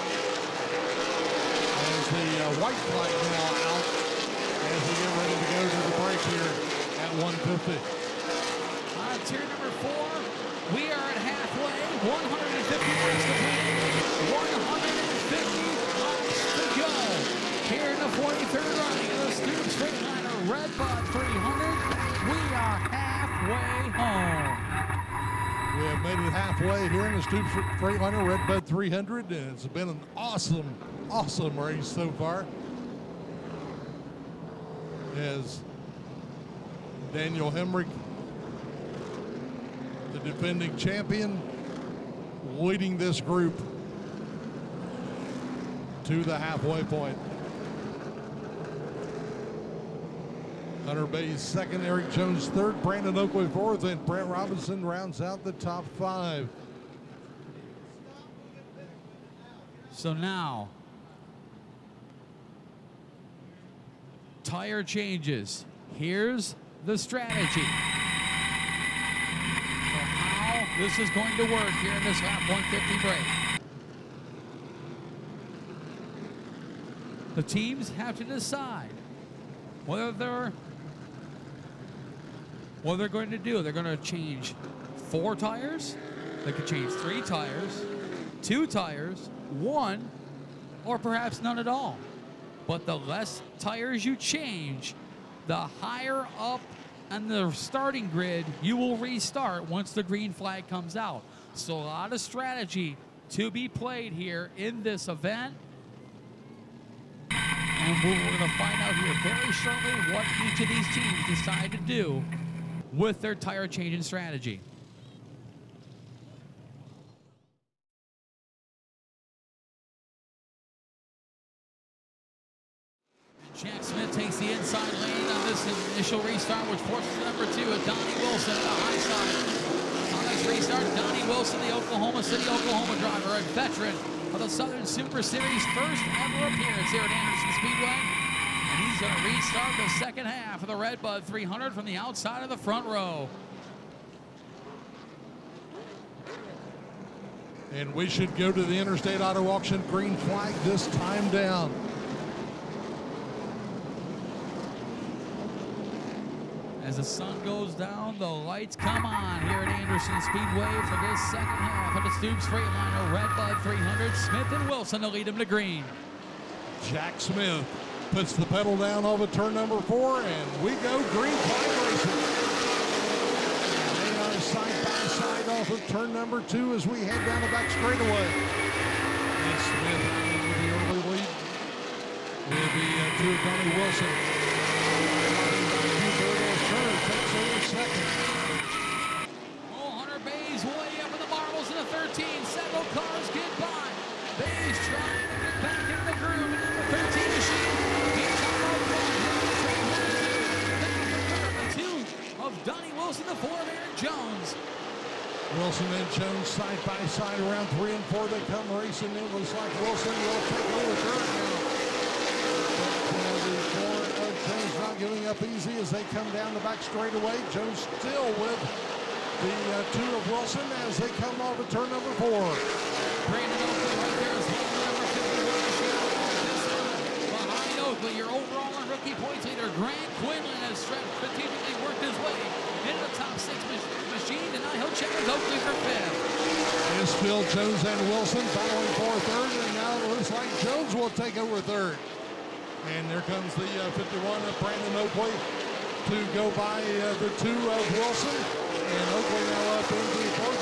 Speaker 5: As the white flag now out as we get ready to go to the break here at 150.
Speaker 4: On tier number 4, we are at halfway. 150 laps to play. 150 laps to go. Here in the 43rd running of the Stoops Freightliner Redbud 300, we are halfway home.
Speaker 5: We have made it halfway here in the Stoops Freightliner Redbud 300, and it's been an awesome race so far. As Daniel Hemrick, the defending champion, leading this group to the halfway point. Hunter Bayes second, Eric Jones third, Brandon Oakley fourth, and Brent Robinson rounds out the top 5.
Speaker 4: So now, tire changes. Here's the strategy for how this is going to work here in this lap 150 break. The teams have to decide whether they're what they're going to do. They're going to change 4 tires. They could change 3 tires, 2 tires, 1, or perhaps none at all. But the less tires you change, the higher up on the starting grid you will restart once the green flag comes out. So a lot of strategy to be played here in this event. And we're going to find out here very shortly what each of these teams decide to do with their tire changing strategy. Jack Smith takes the inside lane on this initial restart, which forces number 2 Donnie Wilson on the high side. On this restart, Donnie Wilson, the Oklahoma City, Oklahoma driver, a veteran of the Southern Super Series, first ever appearance here at Anderson Speedway. And he's going to restart the second half of the Redbud 300 from the outside of the front row.
Speaker 5: And we should go to the Interstate Auto Auction green flag this time down.
Speaker 4: As the sun goes down, the lights come on here at Anderson Speedway for this second half of the Stoops Freightliner Redbud 300. Smith and Wilson to lead him to green.
Speaker 5: Jack Smith puts the pedal down off of turn number 4, and we go green flag racing. And they are side by side off of turn number 2 as we head down the back straightaway. And Smith with the early lead will be to Donnie Wilson. Takes over second.
Speaker 4: Oh, Hunter Bayes way up in the marbles in the 13. Several cars get by. Bayes trying to get back in the groove in the 13 machine. He's on the 2 of Donnie Wilson, the 4 of Aaron Jones.
Speaker 5: Wilson and Jones side by side around 3 and 4. They come racing. It looks like Wilson will take over third now. Jones not giving up easy as they come down the back straightaway. Jones still with the 2 of Wilson as they come off of turn number 4.
Speaker 4: Brandon Oakley right there is number 51. Behind Oakley, your overall and rookie points leader, Grant Quinlan, has strategically worked his way into the top 6 machine, and now he'll check with Oakley for 5th.
Speaker 5: It's still Jones and Wilson battling for 3rd, and now it looks like Jones will take over 3rd. And there comes the 51 of Brandon Oakley to go by the 2 of Wilson. And Oakley now up into 4th,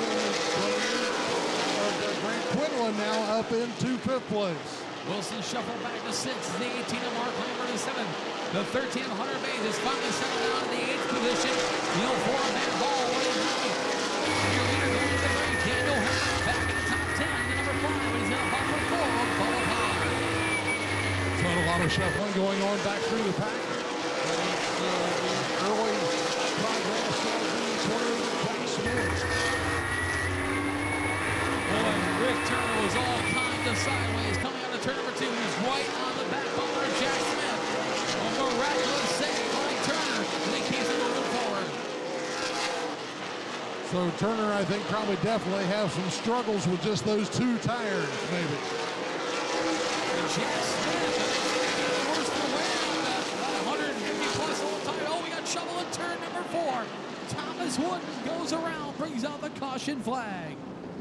Speaker 5: and Grant Quinlan now up into 5th place.
Speaker 4: Wilson shuffled back to 6th. The 18 of Mark Lambert is 7th. The 13 of Hunter Bayes is finally settled down in the 8th position. The 04 of Matt Ball away is 9th. Your leader going to the break, Daniel Hemrick back in the top 10. The number 5, but he's in a bumper 4 of Bubba High.
Speaker 5: A lot of shuffling going on back through the pack. The early progress of the corner of Jack Smith.
Speaker 4: Boy, Rick Turner was all kinds of sideways coming out of turn number 2. He's right on the back bumper of Jack Smith. A miraculous save
Speaker 5: So Turner, I think, probably definitely have some struggles with just those 2 tires, maybe.
Speaker 4: Jack Smith, worse for wear, 150 plus all time. Oh, we got trouble in turn number 4. Thomas Wooden goes around, brings out the caution flag.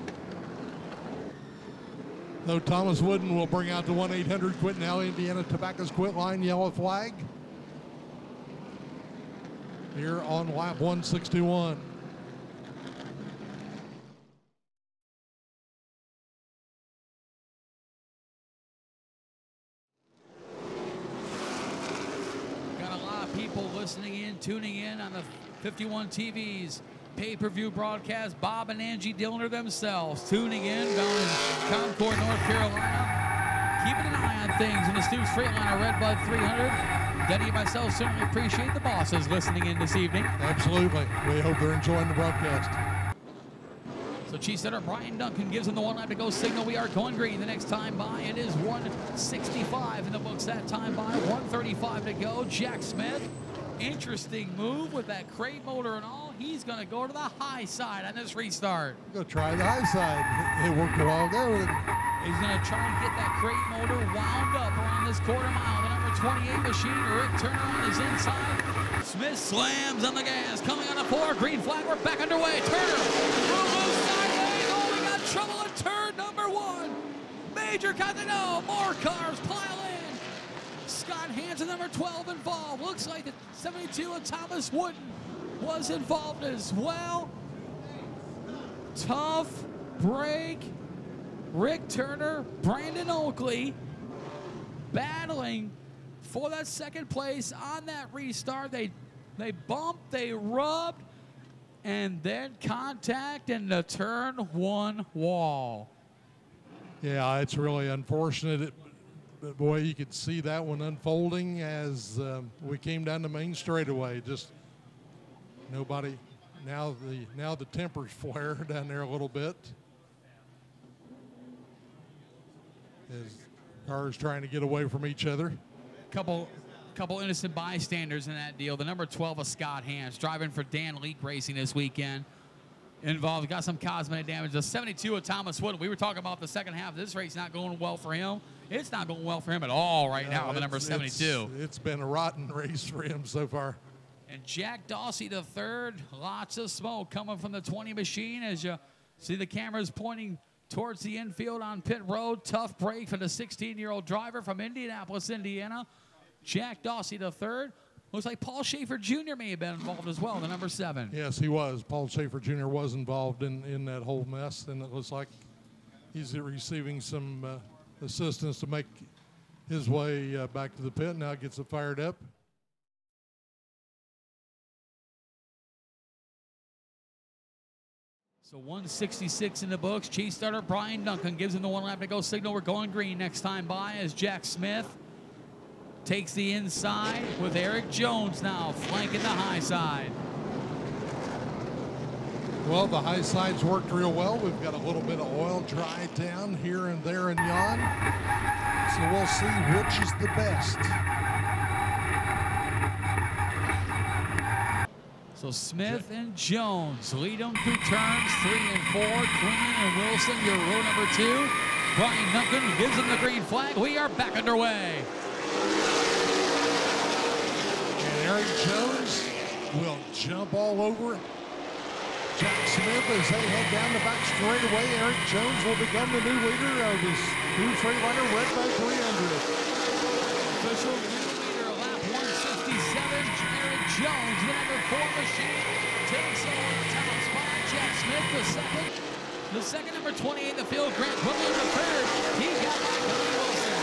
Speaker 5: Though Thomas Wooden will bring out the 1-800-QUIT now, Indiana Tobacco's quit line, yellow flag. Here on lap 161.
Speaker 4: Got a lot of people listening in, tuning in on the 51 TVs. Pay-per-view broadcast. Bob and Angie Dillner themselves tuning in down in Concord, North Carolina. Keeping an eye on things in the Stoops Freightliner Redbud 300. Denny and myself certainly appreciate the bosses listening in this evening.
Speaker 5: Absolutely. We hope they're enjoying the broadcast.
Speaker 4: So Chief Setter Brian Duncan gives him the 1 lap to go signal. We are going green. The next time by, it is 1:65 in the books. That time by, 1:35 to go. Jack Smith, interesting move with that crate motor and all. He's going to go to the high side on this restart.
Speaker 5: Go try the high side. It worked a while ago.
Speaker 4: He's going to try and get that crate motor wound up around this quarter mile. The number 28 machine, Rick Turner on his inside. Smith slams on the gas. Coming on the 4. Green flag. We're back underway. Turner moves sideways. Oh, we got trouble at turn number 1. Major Continental. More cars pile in. Scott Hansen, number 12, involved. Looks like the 72 of Thomas Wooden was involved as well. Tough break. Rick Turner, Brandon Oakley battling for that second place on that restart. They bumped, they rubbed, and then contact in the turn 1 wall.
Speaker 5: Yeah, it's really unfortunate. But boy, you could see that one unfolding as we came down the main straightaway. Just nobody. Now the tempers flare down there a little bit as cars trying to get away from each other.
Speaker 4: Couple innocent bystanders in that deal. The number 12 of Scott Hans, driving for Dan Leake Racing this weekend, involved, got some cosmetic damage. The 72 of Thomas Wood, we were talking about the second half of this race not going well for him. It's not going well for him at all right now, the number 72.
Speaker 5: It's been a rotten race for him so far.
Speaker 4: And Jack Dawsey, the third, lots of smoke coming from the 20 machine as you see the cameras pointing towards the infield on pit road. Tough break for the 16-year-old driver from Indianapolis, Indiana. Jack Dawsey, the third. Looks like Paul Schaefer Jr. may have been involved as well, the number 7.
Speaker 5: Yes, he was. Paul Schaefer Jr. was involved in that whole mess, and it looks like he's receiving some assistance to make his way back to the pit. Now gets it fired up.
Speaker 4: So 166 in the books. Chief starter Brian Duncan gives him the 1 lap to go signal. We're going green next time by as Jack Smith takes the inside with Eric Jones now flanking the high side.
Speaker 5: Well, the high sides worked real well. We've got a little bit of oil dry down here and there and yon. So we'll see which is the best.
Speaker 4: So Smith and Jones lead them through turns 3 and 4. Queen and Wilson, your row number 2. Brian Duncan gives them the green flag. We are back underway.
Speaker 5: And Eric Jones will jump all over Jack Smith as they head down the back straightaway. Eric Jones will become the new leader of his new Freightliner Redbud 300.
Speaker 4: Official new leader, lap 167. Eric Jones, the number 4 machine, takes over the top spot. Jack Smith, the second. The second, number 28 in the field. Grant Williams, the third. He got by Billy Wilson.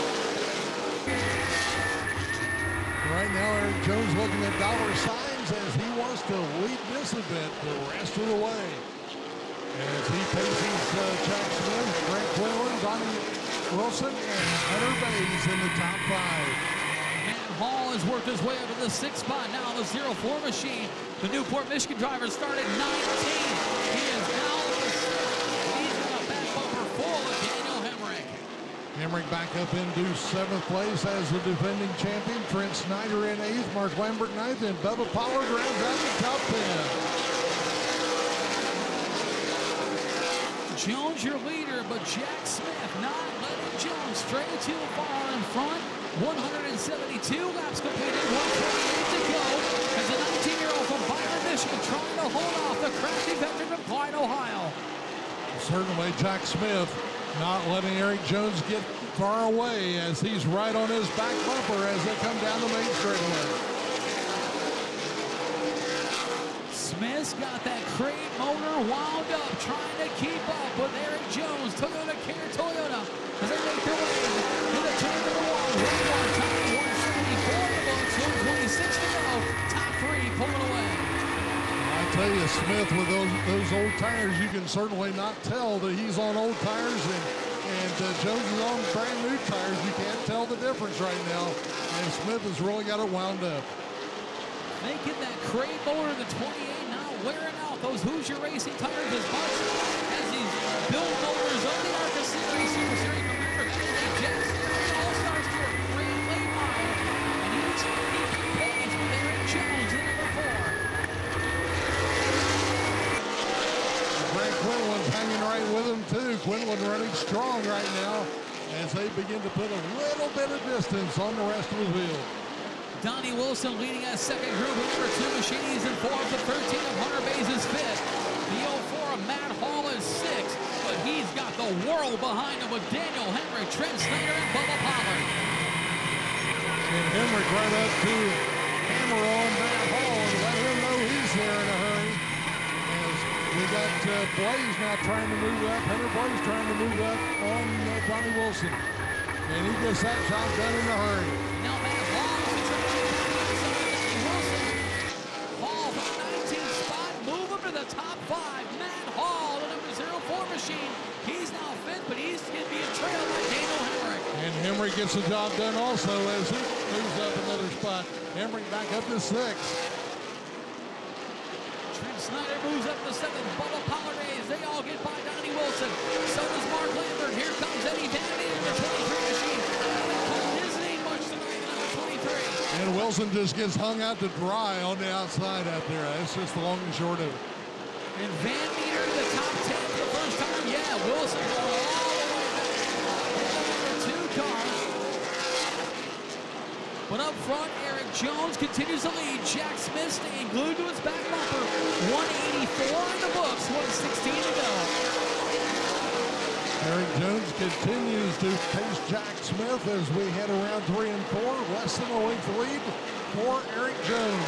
Speaker 5: Right now, Eric Jones looking at dollar signs as he wants to lead this event the rest of the way. As he faces Jack Smith, Grant Quinlan, Donnie Wilson, and Hunter Bays in the top 5.
Speaker 4: Hall has worked his way up to the 6th spot. Now the 04 machine. The Newport, Michigan driver started 19. He is now he's in a back bumper full of Daniel Hemrick.
Speaker 5: Hemrick back up into 7th place as the defending champion. Trent Snyder in 8th, Mark Lambert 9th, and Bubba Pollard rounds out the top 10.
Speaker 4: Jones, your leader, but Jack Smith not letting Jones stray too far in front. 172 laps completed, 128 to go. As a 19-year-old from Byron, Michigan, trying to hold off the crafty veteran from Clyde, Ohio.
Speaker 5: Certainly Jack Smith not letting Eric Jones get far away as he's right on his back bumper as they come down the main straightaway.
Speaker 4: Smith's got that crate motor wound up, trying to keep up with Eric Jones. Toyota Care Toyota as they make their way to the turn number one. One more time, 174 to go, 226 to go. Top three pulling away.
Speaker 5: I tell you, Smith, with those old tires, you can certainly not tell that he's on old tires and Jones is on brand new tires. You can't tell the difference right now. And Smith has really got it wound up.
Speaker 4: Making that crate motor, the 28, now wearing out those Hoosier Racing tires as much as these build motors of the ARCA Series Super Series. Remember, that is a Jets All-Stars Tour great late model, and he's keeping pace with Eric Jones in number 4.
Speaker 5: Grant Quinlan's hanging right with him too. Quinlan running strong right now as they begin to put a little bit of distance on the rest of the field.
Speaker 4: Donnie Wilson leading that second group with number 2 machine. He's in 4th. The 13 of Hunter Bays is 5th. The 04 of Matt Hall is 6th. But he's got the world behind him with Daniel Henry, Trent Snyder, and Bubba Pollard.
Speaker 5: And Henry right up to hammer on Matt Hall and let him know he's there in a hurry. As we got Blaze now trying to move up. Henry Blaze trying to move up on Donnie Wilson. And he gets that job done in a hurry.
Speaker 4: Now Matt Hall is the Wilson. Hall from the 19th spot. Move him to the top 5. Matt Hall, the number 04 machine. He's now 5th, but he's going to be trailed by Daniel Henry.
Speaker 5: And Henry gets the job done also as he moves up another spot. Henry back up to 6th.
Speaker 4: Trent Snyder moves up to 7th. Bubba Pollard is. They all get by Donnie Wilson. So does Mark Lambert. Here comes Eddie Vanity, number 23 machine. His name much tonight, number 23.
Speaker 5: And Wilson just gets hung out to dry on the outside out there. That's just the long and short of it.
Speaker 4: And Van Meter to the top 10 for the first time. Yeah, Wilson going all the way back. Number 2 car. But up front, Eric Jones continues to lead. Jack Smith staying glued to his back bumper. 184 in the books, 116 to go.
Speaker 5: Eric Jones continues to pace Jack Smith as we head around 3 and 4. Less than a length lead for Eric Jones.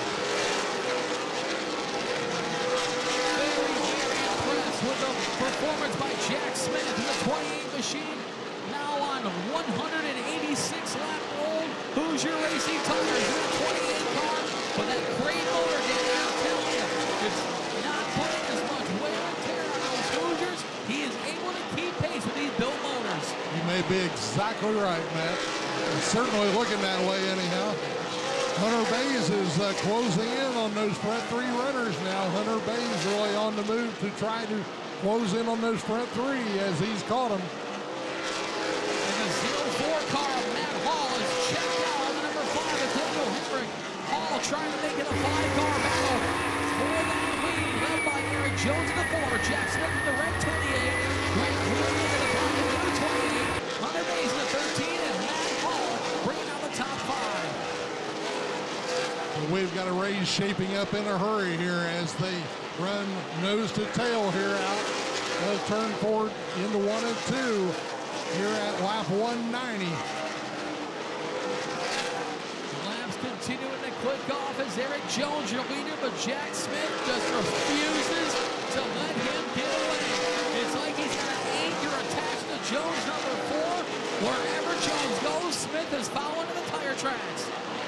Speaker 4: Very impressed with the performance by Jack Smith in the 28 machine. Now on 186-lap old Hoosier Racing tires in the 28 car. But that great motor, Danny, I'm telling you, it's not putting as much wear and tear on those Hoosiers. He is able to keep pace with these built motors.
Speaker 5: You may be exactly right, Matt. It's certainly looking that way anyhow. Hunter Bays is closing in on those front 3 runners now. Hunter Bays really on the move to try to close in on those front 3 as he's caught them.
Speaker 4: And the 04 car, Matt Hall, is checked out on the number 5 of Daniel Henry. Hall trying to make it a 5-car battle for that lead, led by Eric Jones in the 4, Jack Smith in the red 28, Grant Quinlan in the black and blue 28, Hunter Bays in the 13, and Matt Hall bringing out the top 5.
Speaker 5: We've got a race shaping up in a hurry here as they run nose to tail here out of turn 4 into 1 and 2 here at lap 190.
Speaker 4: Laps continuing to click off as Eric Jones, your leader, but Jack Smith just refuses to let him get away. It's like he's got an anchor attached to Jones number 4. Wherever Jones goes, Smith is following in the tire tracks.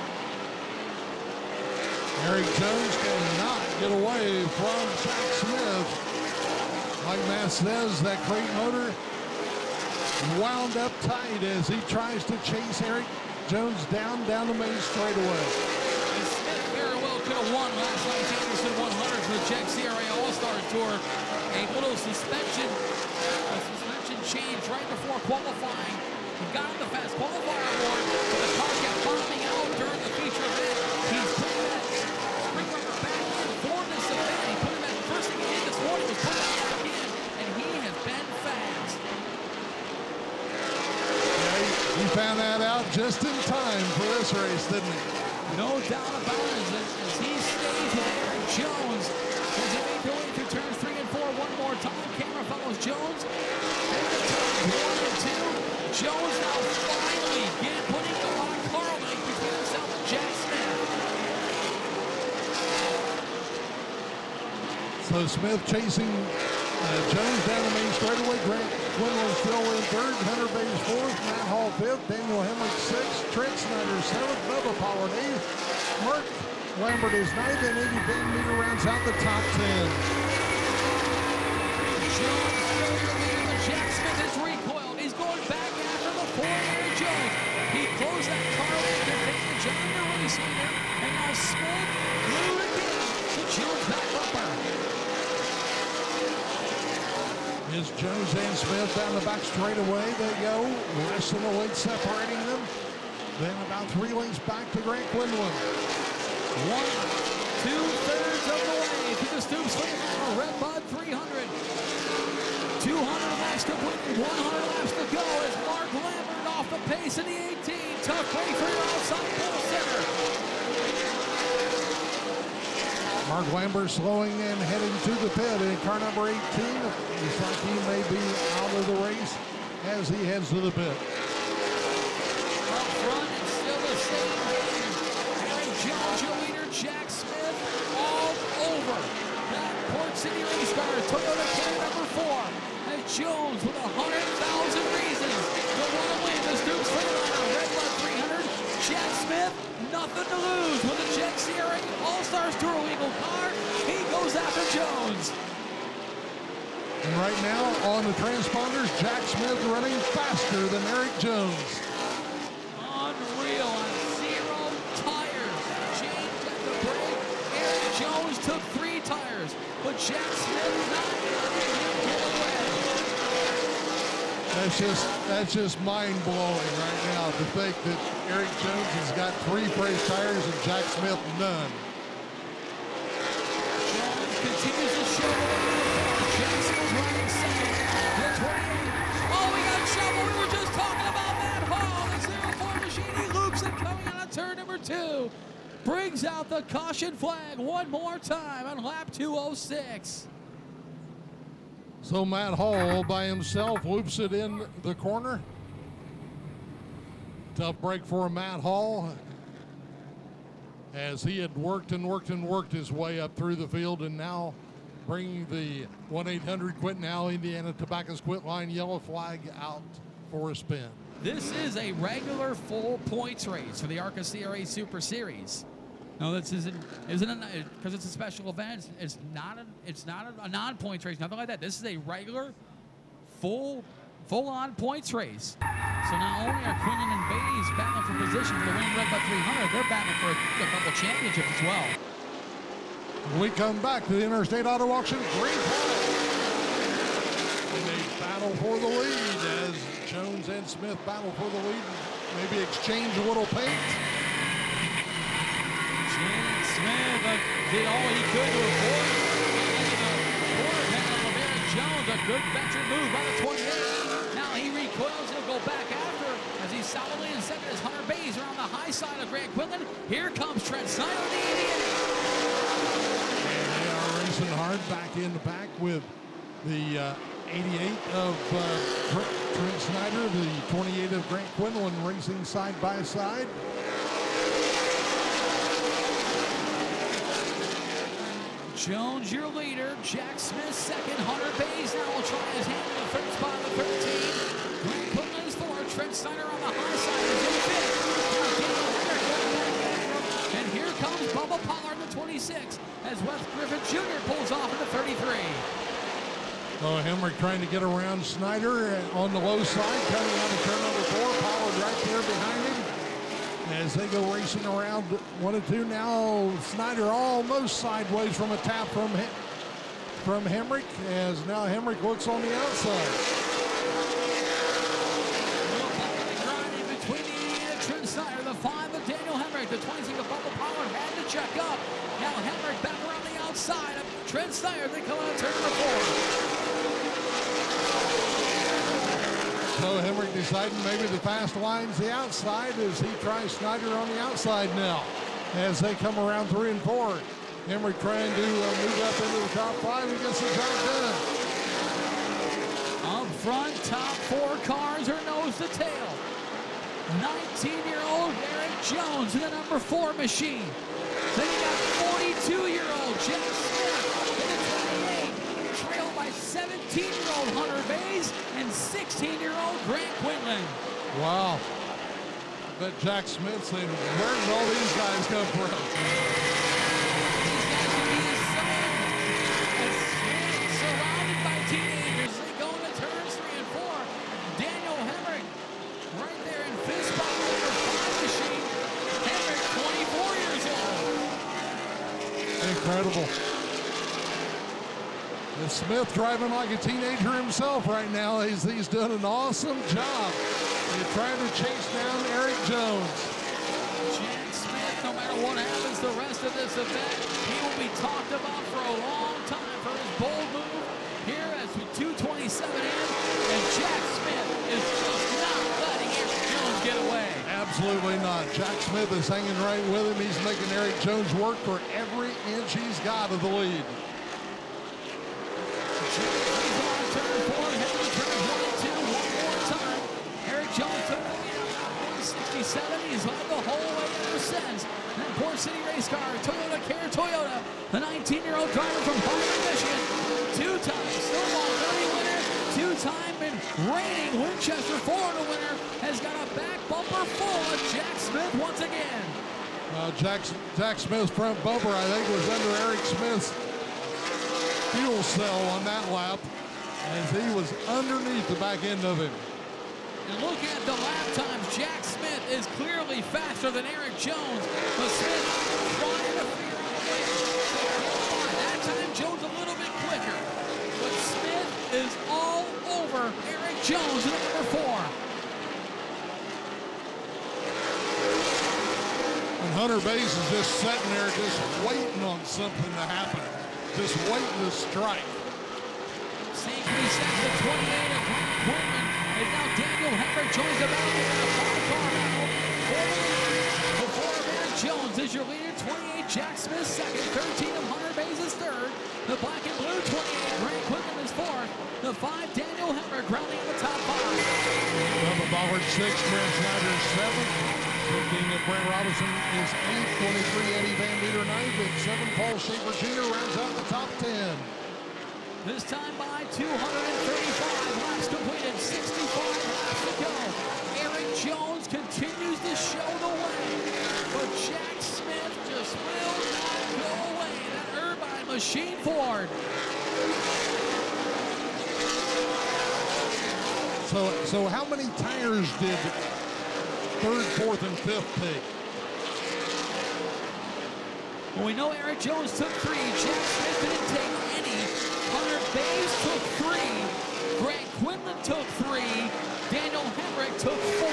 Speaker 5: Eric Jones cannot get away from Jack Smith. Like Matt says, that crate motor wound up tight as he tries to chase Eric Jones down the main straightaway.
Speaker 4: And Smith very well could have won last night's Anderson 100 for the Czech CRA All-Stars Tour. A little suspension change right before qualifying. He got him the fast qualifier award, but the car kept bottoming out during the feature event. He's putting that spring rubber back in for this event. He put him at first thing he did this morning was put that back in, and he has been
Speaker 5: just in time for this race, didn't he?
Speaker 4: No doubt about it, as he stays with Eric Jones as they make their way through turns 3 and 4 one more time. Camera follows Jones. Into turns 1 and 2. Jones now finally putting a lot of car length between himself and Jack Smith.
Speaker 5: So Smith chasing Jones down the main straightaway. Grant Quinlan still in third. Hunter Bayes fourth. Matt Hall fifth. Daniel Hemrick sixth. Trent Snyder seventh. Bubba Pollard eighth. Mark Lambert is ninth, and 80 Van Meter rounds out the top 10.
Speaker 4: Jones still in the lead, but Jack Smith is recoiled. He's going back after the four-man Jones. He closed that car length and takes the John Deere race leader, and now Smith through again to Jones back upper.
Speaker 5: Is Jones and Smith down the back straightaway. They go. Rest of the lead separating them. Then about 3 lengths back to Grant Quinlan.
Speaker 4: 1 2/3 of the way to the Stoops Freightliner. Redbud 300. 200 laps completed. 100 laps to go as Mark Lambert off the pace in the 18. Tough break for your outside pole center.
Speaker 5: Mark Lambert slowing and heading to the pit in car number 18. Looks like he may be out of the race as he heads to the pit.
Speaker 4: Up front, it's still the same man. Eric Jones, your leader, Jack Smith, all over that Port City race car, Toyota Camry number 4. And Jones with 100,000 reasons to want to win the Stoops Freightliner. Redbud 300. Jack Smith, nothing to lose with a Jet CRA All-Stars Tour legal car. He goes after Jones.
Speaker 5: And right now on the transponders, Jack Smith running faster than Eric Jones.
Speaker 4: Unreal on 0 tires. Changed at the brake. Eric Jones took 3 tires, but Jack Smith not letting him get away.
Speaker 5: That's just mind-blowing right now to think that Eric Jones has got 3 fresh tires and Jack Smith none.
Speaker 4: Jones continues to show the way. Jack Smith running second. The 28. Oh, we got trouble. We were just talking about Matt Hall. The 04 machine. He loops it coming out of turn number 2. Brings out the caution flag one more time on lap 206.
Speaker 5: So Matt Hall all by himself loops it in the corner. Tough break for Matt Hall as he had worked and worked and worked his way up through the field, and now bringing the 1-800 Quit Now Indiana Tobacco's Quit Line yellow flag out for a spin.
Speaker 4: This is a regular full points race for the ARCA CRA Super Series. No, this isn't because it's a special event. It's not a non-points race, nothing like that. This is a regular, full-on points race. So not only are Quinlan and Bayes battling for position for the winning Redbud 300, they're battling for a couple championships as well.
Speaker 5: We come back to the Interstate Auto Auction Green Flag. And they battle for the lead as Jones and Smith battle for the lead. Maybe exchange a little paint.
Speaker 4: Smith did all he could to avoid the quarter panel of Eric Jones. A good veteran move by the 28. Now he recoils. He'll go back after as he's solidly in second as Hunter Bayes around the high side of Grant Quinlan. Here comes Trent Snyder, the 88.
Speaker 5: And they are racing hard back in the pack with the 88 of Trent Snyder, the 28 of Grant Quinlan racing side by side.
Speaker 4: Jones, your leader. Jack Smith, second. Hunter Bayes now will try his hand in the third spot of the 13. Grant Quinlan is fourth. Trent Snyder on the high side is in fifth. And here comes Bubba Pollard, the 26, as Wes Griffin Jr. pulls off in the 33.
Speaker 5: Oh, Hemrick trying to get around Snyder on the low side, coming out of turn number 4. Pollard right there behind him. As they go racing around 1 and 2 now, Snyder almost sideways from a tap from Hemrick, as now Hemrick looks on the outside.
Speaker 4: Grinding between the 88 of Trent Snyder, the 5 of Daniel Hemrick, the 26 of Bubba Pollard had to check up. Now Hemrick back around the outside of Trent Snyder. They come out of turn number 4.
Speaker 5: So Hemrick deciding maybe the fast line's the outside as he tries Snyder on the outside now. As they come around 3 and 4. Hemrick trying to move up into the top 5 and gets the job done.
Speaker 4: Up front, top 4 cars are nose to tail. 19-year-old Eric Jones in the number 4 machine. Then you got 42-year-old Jack Smith in the 28, trailed by 17-year-old Hunter Bays and 16-year-old Grant Quinlan.
Speaker 5: Wow. I bet Jack Smith saying, where did all these guys come from?
Speaker 4: Surrounded by teenagers, they go into turns 3 and 4. Daniel Hemrick right there in fifth spot number 5 machine. Hemrick, 24 years old.
Speaker 5: Incredible. And Smith driving like a teenager himself right now. He's done an awesome job. He's trying to chase down Eric Jones.
Speaker 4: Jack Smith, no matter what happens the rest of this event, he will be talked about for a long time for his bold move here as with 2:27 in, and Jack Smith is just not letting Eric Jones get away.
Speaker 5: Absolutely not. Jack Smith is hanging right with him. He's making Eric Jones work for every inch he's got of the lead.
Speaker 4: He's on turn 4, heading to turn 1 and 2 one more time. Eric Jones took the lead on 167. He's led the whole way ever since. Then Port City Race Car, Toyota Care Toyota, the 19-year-old driver from Harvard, Michigan, 2-time Snowball Derby winner, 2-time and reigning Winchester, Florida winner, has got a back bumper full of Jack Smith once again.
Speaker 5: Jack Smith's front bumper, I think, was under Eric Smith's fuel cell on that lap as he was underneath the back end of him.
Speaker 4: And look at the lap times. Jack Smith is clearly faster than Eric Jones, but Smith trying to figure out a way to get by. That time Jones a little bit quicker, but Smith is all over Eric Jones in the number 4.
Speaker 5: And Hunter Bays is just sitting there just waiting on something to happen. Just waiting to strike.
Speaker 4: St. Louis sets the 28 of Grant Quinlan. And now Daniel Hemrick joins the battle in the 5-car battle for the lead. Before Eric Jones is your leader, 28 Jack Smith second, 13 of Hunter Bays is third. The black and blue 28 Grant Quinlan is fourth. The 5 Daniel Hemrick rounding in the top 5.
Speaker 5: Bubba Ballard 6, Brent Snyder 7. 15 of Brent Robinson is 8th, 23 Eddie Van Meter 9th, and 7 Paul Schaefer Jr. rounds out the top 10.
Speaker 4: This time by 235 laps completed, 65 laps to go. Eric Jones continues to show the way, but Jack Smith just will not go away. That Irvine machine Ford.
Speaker 5: So how many tires did 3rd, 4th, and 5th take?
Speaker 4: Well, we know Eric Jones took 3. Jack Smith didn't take any. Hunter Bays took 3. Grant Quinlan took 3. Daniel Hemrick took 4.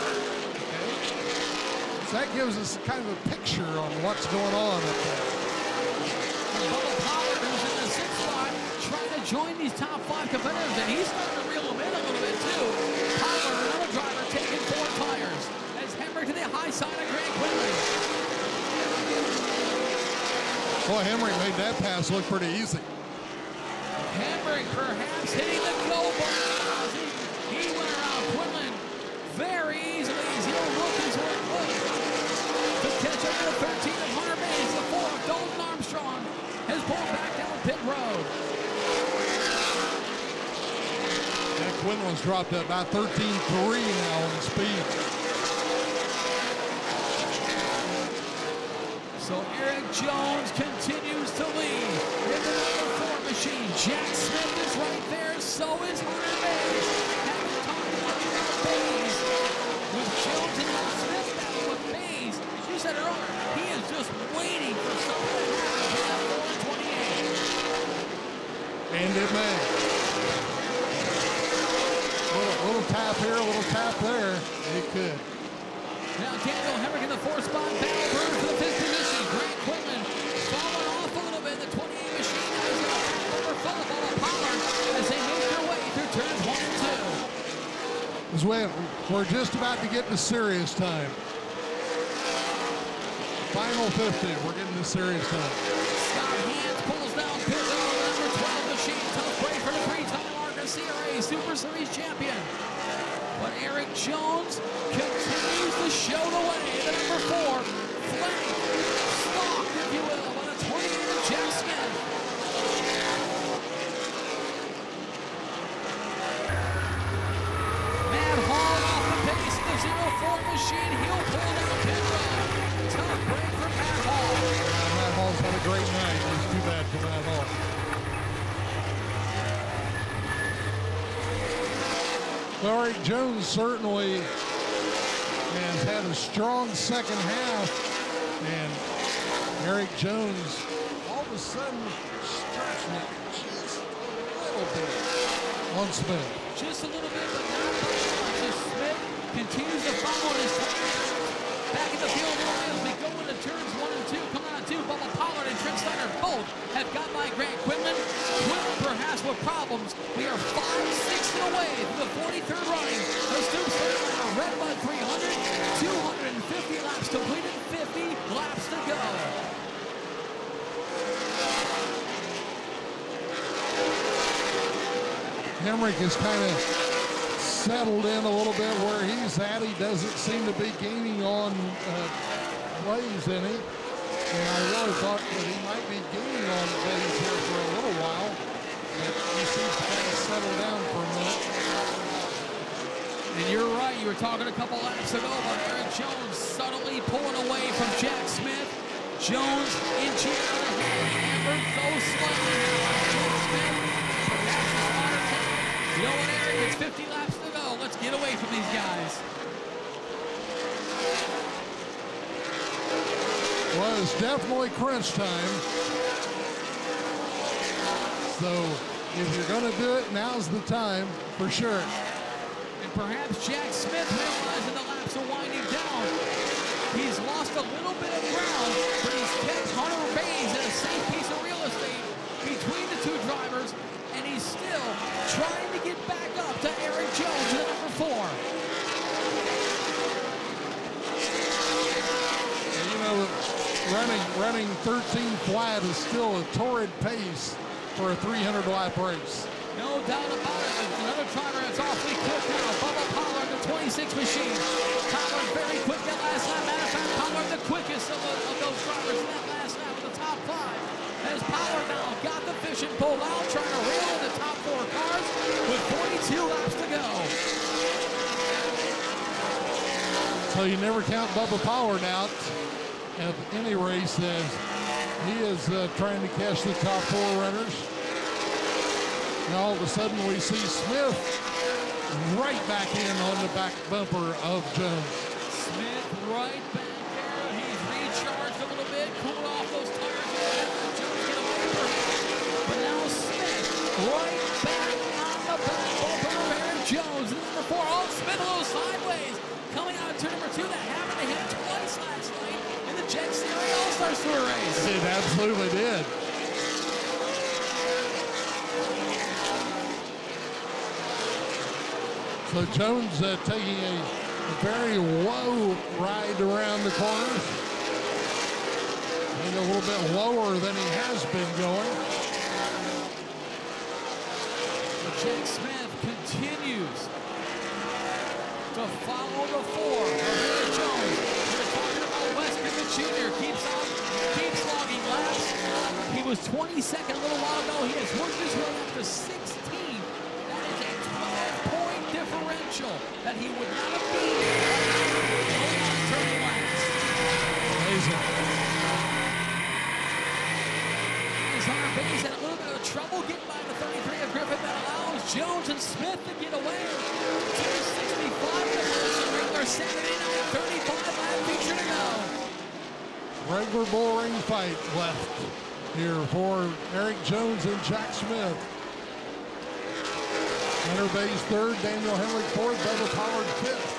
Speaker 5: So that gives us kind of a picture on what's going on up there.
Speaker 4: Bubba Pollard, who's in the 6th spot, trying to join these top 5 competitors, and he's starting to reel them in a little bit too. Pollard, another driver, taking 4 tires as Hemrick to the high side of Grant Quinlan.
Speaker 5: Boy, Hemrick made that pass look pretty easy.
Speaker 4: Hemrick perhaps hitting the go button. He went around Quinlan very easily as he'll look his way to catch up to 13 of Hunter Bays. The 4th, Dalton Armstrong, has pulled back down pit road.
Speaker 5: That Quinlan's dropped at about 13.3 now in speed.
Speaker 4: So Eric Jones continues to lead in the number 4 machine. Jack Smith is right there, so is Hunter Bays. Haven't talked about Bays with Jones and Smith battle with Bays. As you said earlier, he is just waiting for something to happen to that 428.
Speaker 5: And it may. Little tap here, a little tap there. It could.
Speaker 4: Now Daniel Hemrick in the 4th spot, battle for the 5th position. Grant Quinlan falling off a little bit. The 28 machine now is going to back over full of Pollard as they make their way through turns 1 and 2.
Speaker 5: As well, we're just about to get to serious time. Final 50, we're getting to serious time.
Speaker 4: Scott Hands pulls down pit road, number 12 machine. Tough break for the three-time ARCA CRA Super Series champion. But Eric Jones continues to show the way. The number 4, flanked, stalked, if you will, by the 28 Jack Smith. Matt Hall off the pace in the 04 machine. He'll pull down pit road. Tough break for Matt Hall.
Speaker 5: Matt Hall's had a great night. It's too bad for Matt Hall. Well, Eric Jones certainly has had a strong second half, and Eric Jones all of a sudden starts with just a little bit on Smith.
Speaker 4: Just a little bit, but not much. So Smith continues to follow his tires. Back in the field a little bit as we go into turns 1 and 2. Coming on 2, Bubba Pollard and Trent Steiner both have got by Grant Quinlan. Quinlan perhaps with problems. We are 5/6 away from the 43rd running. The Stoops Freightliner Redbud 300, 250 laps completed, 50 laps to go.
Speaker 5: Hemrick is kind of settled in a little bit where he's at. He doesn't seem to be gaining on plays any. And I really thought that he might be gaining on plays here for a little while. But he seems to kind of settle down for a minute.
Speaker 4: And you're right, you were talking a couple laps ago about Eric Jones subtly pulling away from Jack Smith. Jones inching out ahead, Amber goes slightly now. Jack Smith, perhaps a spotter tag. You know what, Eric, it's 50 laps to go. Let's get away from these guys.
Speaker 5: Well, it's definitely crunch time. So if you're going to do it, now's the time for sure.
Speaker 4: And perhaps Jack Smith realizing the laps are winding down. He's lost a little bit of ground, but he's kept Hunter Bays in a safe piece of real estate between the two drivers, and he's still trying to get back up to Eric Jones at number 4.
Speaker 5: And you know, running 13 flat is still a torrid pace for a 300-lap race.
Speaker 4: No doubt about it. Another driver that's awfully quick now. Bubba Pollard, the 26 machine. Pollard very quick that last lap. Matter of fact, Pollard the quickest of those drivers in that last lap of the top 5. As Pollard now got the fishing pole out, trying to reel in the top 4 cars with 42 laps to go.
Speaker 5: So you never count Bubba Pollard out of any race as he is trying to catch the top 4 runners. Now all of a sudden we see Smith right back in on the back bumper of Jones.
Speaker 4: Smith right back there. He's recharged a little bit, cooled off those tires a little bit. Jones get away from him. But now Smith right back on the back bumper of Eric Jones. And number 4, oh, Smith a little sideways. Coming out of turn number 2, that happened to him twice last night in the Jet Series All-Stars Tour race.
Speaker 5: It absolutely did. So Jones taking a very low ride around the corners. And a little bit lower than he has been going.
Speaker 4: But Jake Smith continues to follow the 4 of Eric Jones. We're talking about Wes Griffith Jr. Keeps logging laps. He was 22nd a little while ago. He has worked his way up to 16th. That is a 12-point differential that he would not have beaten on turning laps.
Speaker 5: Amazing.
Speaker 4: As Hunter Bays had a little bit of trouble getting by the 33 of Griffith, that allows Jones and Smith to get away. 265 to finish the regular Saturday night 35-lap feature to go.
Speaker 5: Regular bull ring fight left here for Eric Jones and Jack Smith. Hunter Bays 3rd, Daniel Hemrick 4th, Bubba Pollard 5th.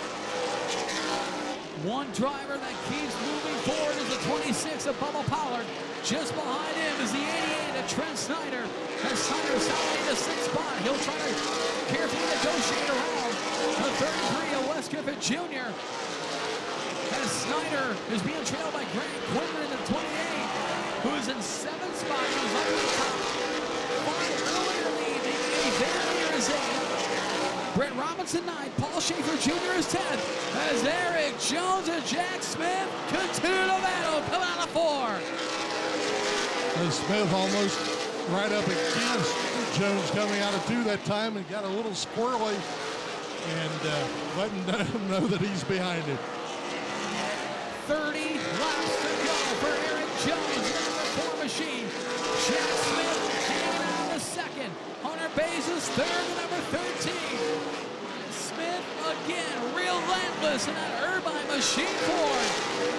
Speaker 4: One driver that keeps moving forward is the 26 of Bubba Pollard. Just behind him is the 88 of Trent Snyder. As Snyder solid in the 6th spot, he'll try to carefully negotiate around The 33 of Wes Griffith Jr. As Snyder is being trailed by Grant Quinlan in the 28, who is in 7th spot. He was up in the top 5 early in the evening. Eddie Van is 8th. Brett Robinson 9th. Paul Schaefer Jr. is 10th. As Eric Jones and Jack Smith continue the battle, coming out of 4.
Speaker 5: Smith almost right up against Jones coming out of 2 that time and got a little squirrely and letting him know that he's behind him.
Speaker 4: 30 laps to go for Eric Jones, number 4 machine. Jack Smith hanging out in the 2nd. Hunter Bays is 3rd, number 13. Smith again, relentless in that Irvine machine Ford.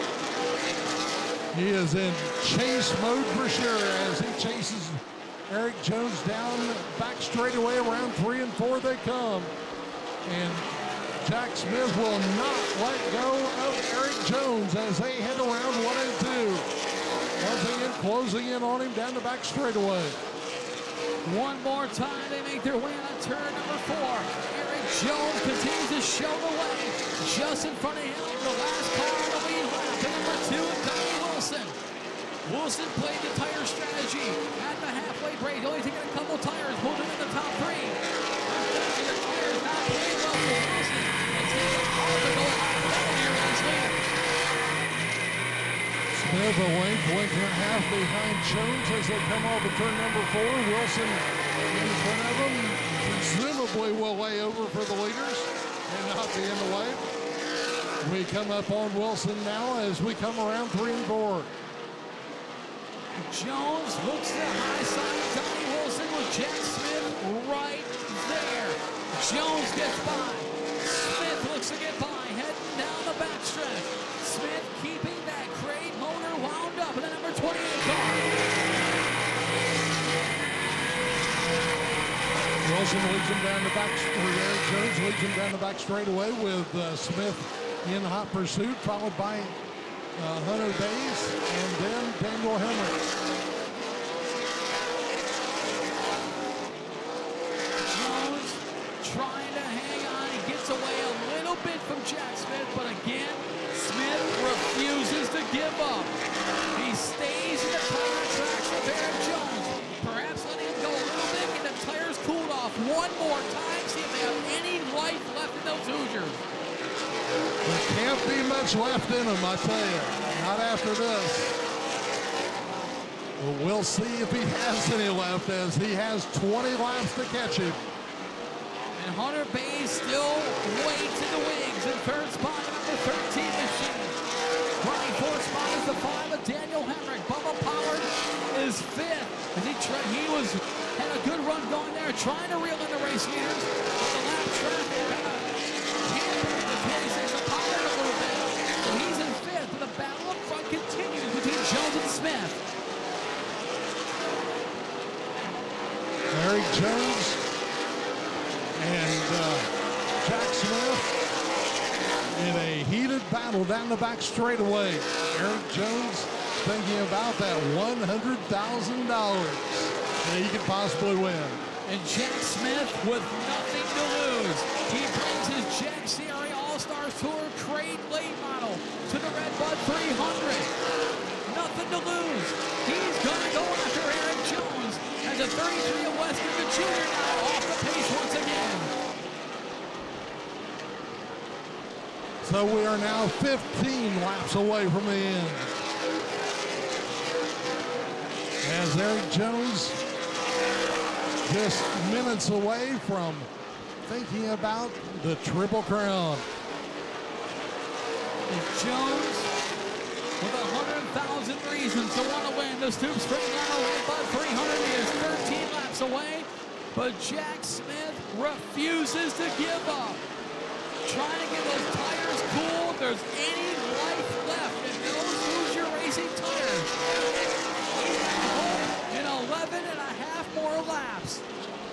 Speaker 5: He is in chase mode for sure as he chases Eric Jones down back straightaway. Around 3 and 4 they come. And Jack Smith will not let go of Eric Jones as they head around 1 and 2. Once again, closing in on him down the back straightaway.
Speaker 4: One more time, they make their way on turn number 4. Eric Jones continues to show the way. Just in front of him, the last car on the lead lap, the number 2, Donnie Wilson. Wilson played the tire strategy at the halfway break, only taking a couple tires, moving in the top 3. The tires not playing well for Wilson.
Speaker 5: Smith a length and a half behind Jones as they come off of turn number 4. Wilson in front of them, presumably will lay over for the leaders and not be in the way. We come up on Wilson now as we come around 3 and 4.
Speaker 4: Jones looks to the high side. Donnie Wilson with Jack Smith right there. Jones gets by. Smith looks to get by, heading down the backstretch. Smith keeping that crate motor wound up in the number 28 car.
Speaker 5: Wilson leads him down the back, or Eric Jones leads him down the back straightaway with Smith in hot pursuit, followed by Hunter Bays and then Daniel Hemrick.
Speaker 4: Jones trying to hang on. He gets away a little bit from Jack Smith, but again, Smith refuses to give up. He stays in the tire tracks of Eric Jones, perhaps letting him go a little bit, get the tires cooled off one more time, see if they have any life left in those Hoosiers.
Speaker 5: There can't be much left in them, I tell you. Not after this. Well, we'll see if he has any left as he has 20 laps to catch him.
Speaker 4: And Hunter Bays still way to the wings in 3rd spot, number 13 machine. Running 4th spot is the 5 of Daniel Hemrick. Bubba Pollard is 5th. As he had a good run going there, trying to reel in the race leaders. But the lap traffic kind of hampered the 26 of Pollard a little bit. So he's in 5th, but the battle up front continues between Jones and Smith.
Speaker 5: Eric Jones and Jack Smith in a heated battle down the back straightaway. Eric Jones thinking about that $100,000 that he could possibly win.
Speaker 4: And Jack Smith with nothing to lose. He brings his Jack CRA All-Stars Tour crate late model to the Redbud 300. Nothing to lose. He's going to go after Eric Jones as a 33 of Wes Griffith Jr. now off the pace once again.
Speaker 5: So we are now 15 laps away from the end. As Eric Jones just minutes away from thinking about the Triple Crown.
Speaker 4: And Jones with 100,000 reasons to want to win the Stoops Freightliner Redbud 300. He is 13 laps away, but Jack Smith refuses to give up. Trying to get those tires cool. If there's any life left in those Hoosier Racing tires. In 11 and a half more laps.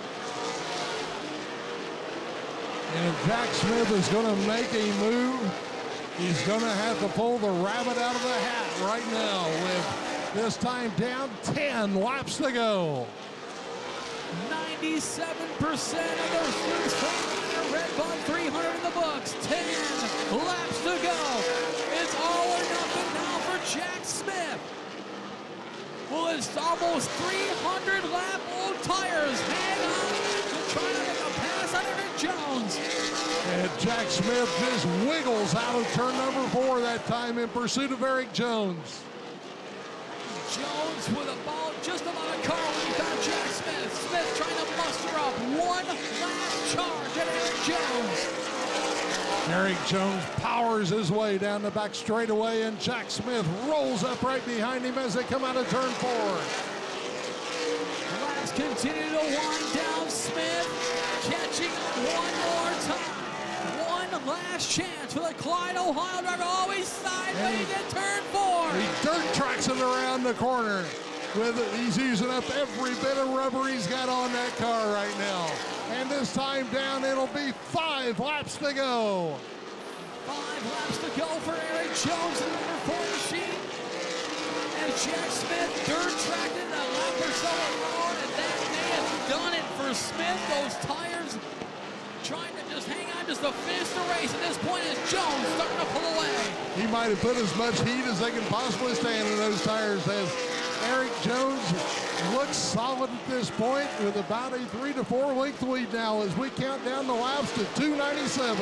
Speaker 5: And if Jack Smith is going to make a move, he's going to have to pull the rabbit out of the hat right now with this time down 10 laps to go.
Speaker 4: 97% of those Stoops Freightliner Redbud 300 in the books. 10 laps to go. It's all or nothing now for Jack Smith. Well, it's almost 300 lap old tires. Hang on to try to make a pass on Eric Jones.
Speaker 5: And Jack Smith just wiggles out of turn number 4 that time in pursuit of Eric Jones.
Speaker 4: Jones with a ball just about a car when he found Jack Smith. Smith trying to muster up one last charge at Eric Jones.
Speaker 5: Eric Jones powers his way down the back straightaway, and Jack Smith rolls up right behind him as they come out of turn 4.
Speaker 4: Laps continue to wind down. Smith catching one more time. One last chance for the Clyde, Ohio driver. Always sideways at turn 4.
Speaker 5: He dirt tracks it around the corner. He's using up every bit of rubber he's got on that car right now. And this time down, it'll be 5 laps to go.
Speaker 4: 5 laps to go for Eric Jones in the number 4 machine. And Jack Smith dirt tracked it a lap or so alone, and that may have done it for Smith. Those tires trying to just hang on just to finish the race. At this point, is Jones starting to pull away.
Speaker 5: He might have put as much heat as they can possibly stand in those tires as Eric Jones looks solid at this point with about a 3 to 4 length lead now as we count down the laps to 297.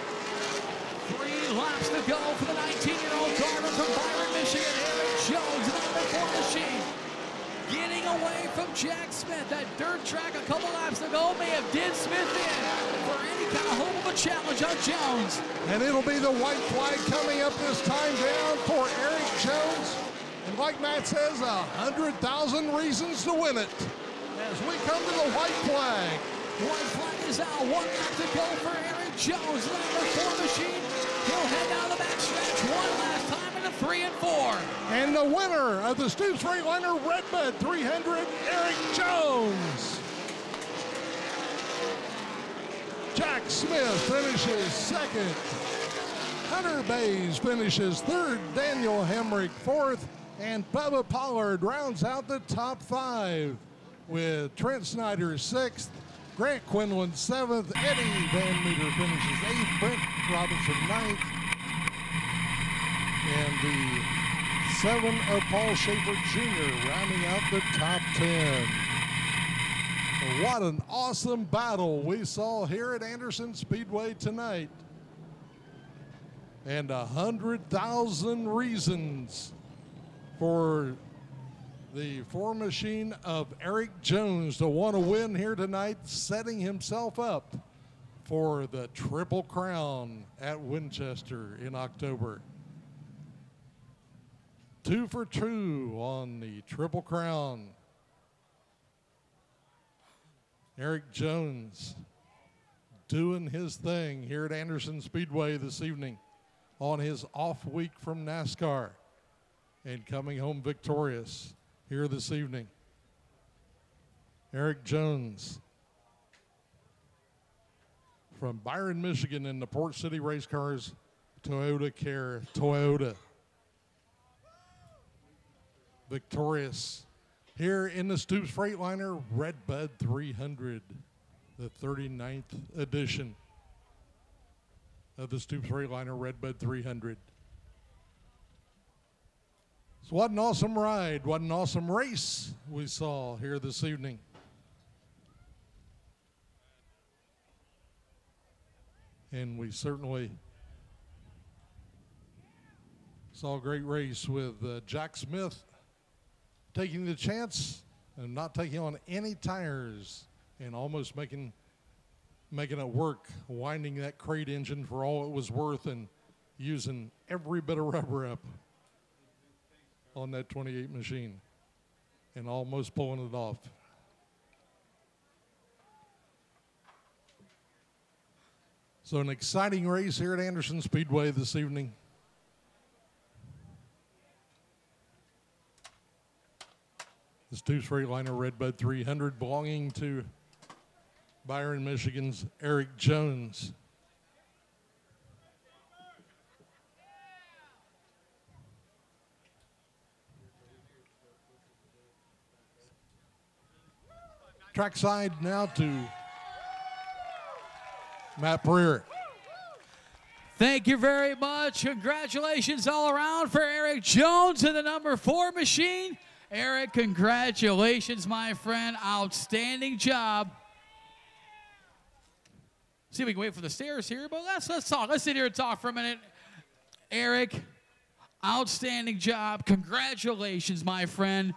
Speaker 4: 3 laps to go for the 19-year-old driver from Byron, Michigan, Eric Jones in the number 4 machine. Getting away from Jack Smith. That dirt track a couple laps ago may have did Smith in for any kind of hope of a challenge on Jones.
Speaker 5: And it'll be the white flag coming up this time down for Eric Jones. And like Matt says, 100,000 reasons to win it as we come to the white flag.
Speaker 4: White flag is out. 1 lap to go for Eric Jones. Number 4 machine. He'll head down the backstretch one last time in the 3 and 4.
Speaker 5: And the winner of the Stoops Freightliner Redbud 300, Eric Jones. Jack Smith finishes 2nd. Hunter Bays finishes 3rd. Daniel Hemrick 4th. And Bubba Pollard rounds out the top 5 with Trent Snyder 6th. Grant Quinlan 7th. Eddie Van Meter finishes 8th. Brent Robinson 9th. And the 7 of Paul Schaefer Jr. rounding out the top 10. What an awesome battle we saw here at Anderson Speedway tonight. And 100,000 reasons for the 4 machine of Eric Jones to want to win here tonight, setting himself up for the Triple Crown at Winchester in October. 2 for 2 on the Triple Crown. Eric Jones doing his thing here at Anderson Speedway this evening on his off week from NASCAR and coming home victorious here this evening. Eric Jones from Byron, Michigan in the Port City Race Cars Toyota Care Toyota. Victorious here in the Stoops Freightliner Redbud 300, the 39th edition of the Stoops Freightliner Redbud 300. So what an awesome ride, what an awesome race we saw here this evening. And we certainly saw a great race with Jack Smith taking the chance and not taking on any tires and almost making it work, winding that crate engine for all it was worth and using every bit of rubber up on that 28 machine and almost pulling it off. So an exciting race here at Anderson Speedway this evening. The Stoops Freightliner Redbud 300 belonging to Byron, Michigan's Eric Jones. Trackside now to Matt Breer.
Speaker 4: Thank you very much. Congratulations all around for Eric Jones in the number 4 machine. Eric, congratulations, my friend. Outstanding job. See if we can wait for the stairs here, but let's talk. Let's sit here and talk for a minute. Eric, outstanding job. Congratulations, my friend.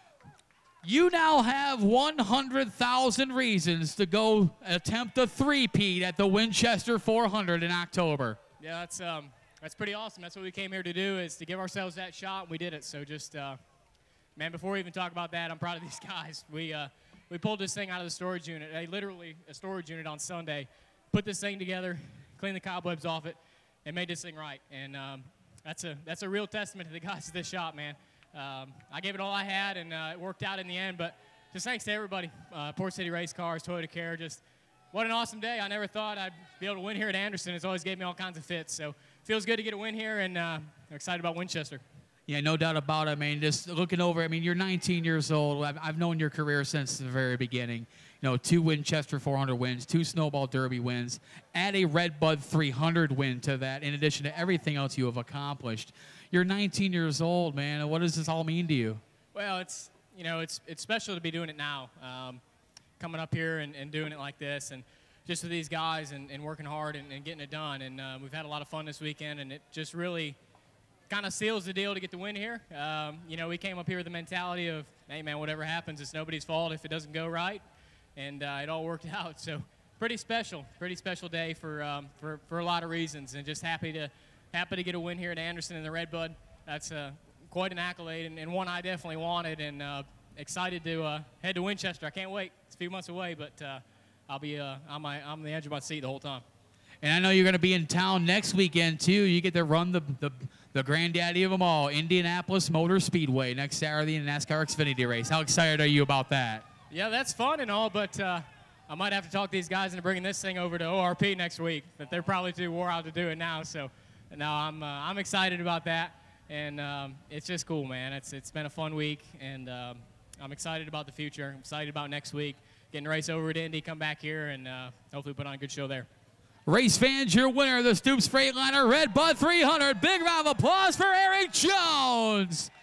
Speaker 4: You now have 100,000 reasons to go attempt a three-peat at the Winchester 400 in October.
Speaker 6: Yeah, that's pretty awesome. That's what we came here to do, is to give ourselves that shot, and we did it. So just, man, before we even talk about that, I'm proud of these guys. We pulled this thing out of the storage unit, literally a storage unit on Sunday, put this thing together, cleaned the cobwebs off it, and made this thing right. And that's a real testament to the guys at this shop, man. I gave it all I had, and it worked out in the end. But just thanks to everybody, Port City Race Cars, Toyota Care, just what an awesome day. I never thought I'd be able to win here at Anderson. It's always gave me all kinds of fits. So feels good to get a win here, and I'm excited about Winchester.
Speaker 4: Yeah, no doubt about it. I mean, just looking over, I mean, you're 19 years old. I've known your career since the very beginning. You know, 2 Winchester 400 wins, 2 Snowball Derby wins, add a Redbud 300 win to that, in addition to everything else you have accomplished. You're 19 years old, man. What does this all mean to you?
Speaker 6: Well, it's special to be doing it now. Coming up here and doing it like this, and just with these guys and working hard and getting it done. And we've had a lot of fun this weekend, and it just really kind of seals the deal to get the win here. You know, we came up here with the mentality of, hey, man, whatever happens, it's nobody's fault if it doesn't go right. And it all worked out. So pretty special day for a lot of reasons, and just happy to get a win here at Anderson in the Redbud. That's quite an accolade, and one I definitely wanted, and excited to head to Winchester. I can't wait. It's a few months away, but I'll be on the edge of my seat the whole time.
Speaker 4: And I know you're going to be in town next weekend, too. You get to run the granddaddy of them all, Indianapolis Motor Speedway, next Saturday in the NASCAR Xfinity race. How excited are you about that?
Speaker 6: Yeah, that's fun and all, but I might have to talk these guys into bringing this thing over to ORP next week. But they're probably too wore out to do it now. So no, I'm excited about that, and it's just cool, man. It's been a fun week, and I'm excited about the future. I'm excited about next week, getting to race over at Indy, come back here, and hopefully put on a good show there.
Speaker 4: Race fans, your winner of the Stoops Freightliner Redbud 300. Big round of applause for Eric Jones.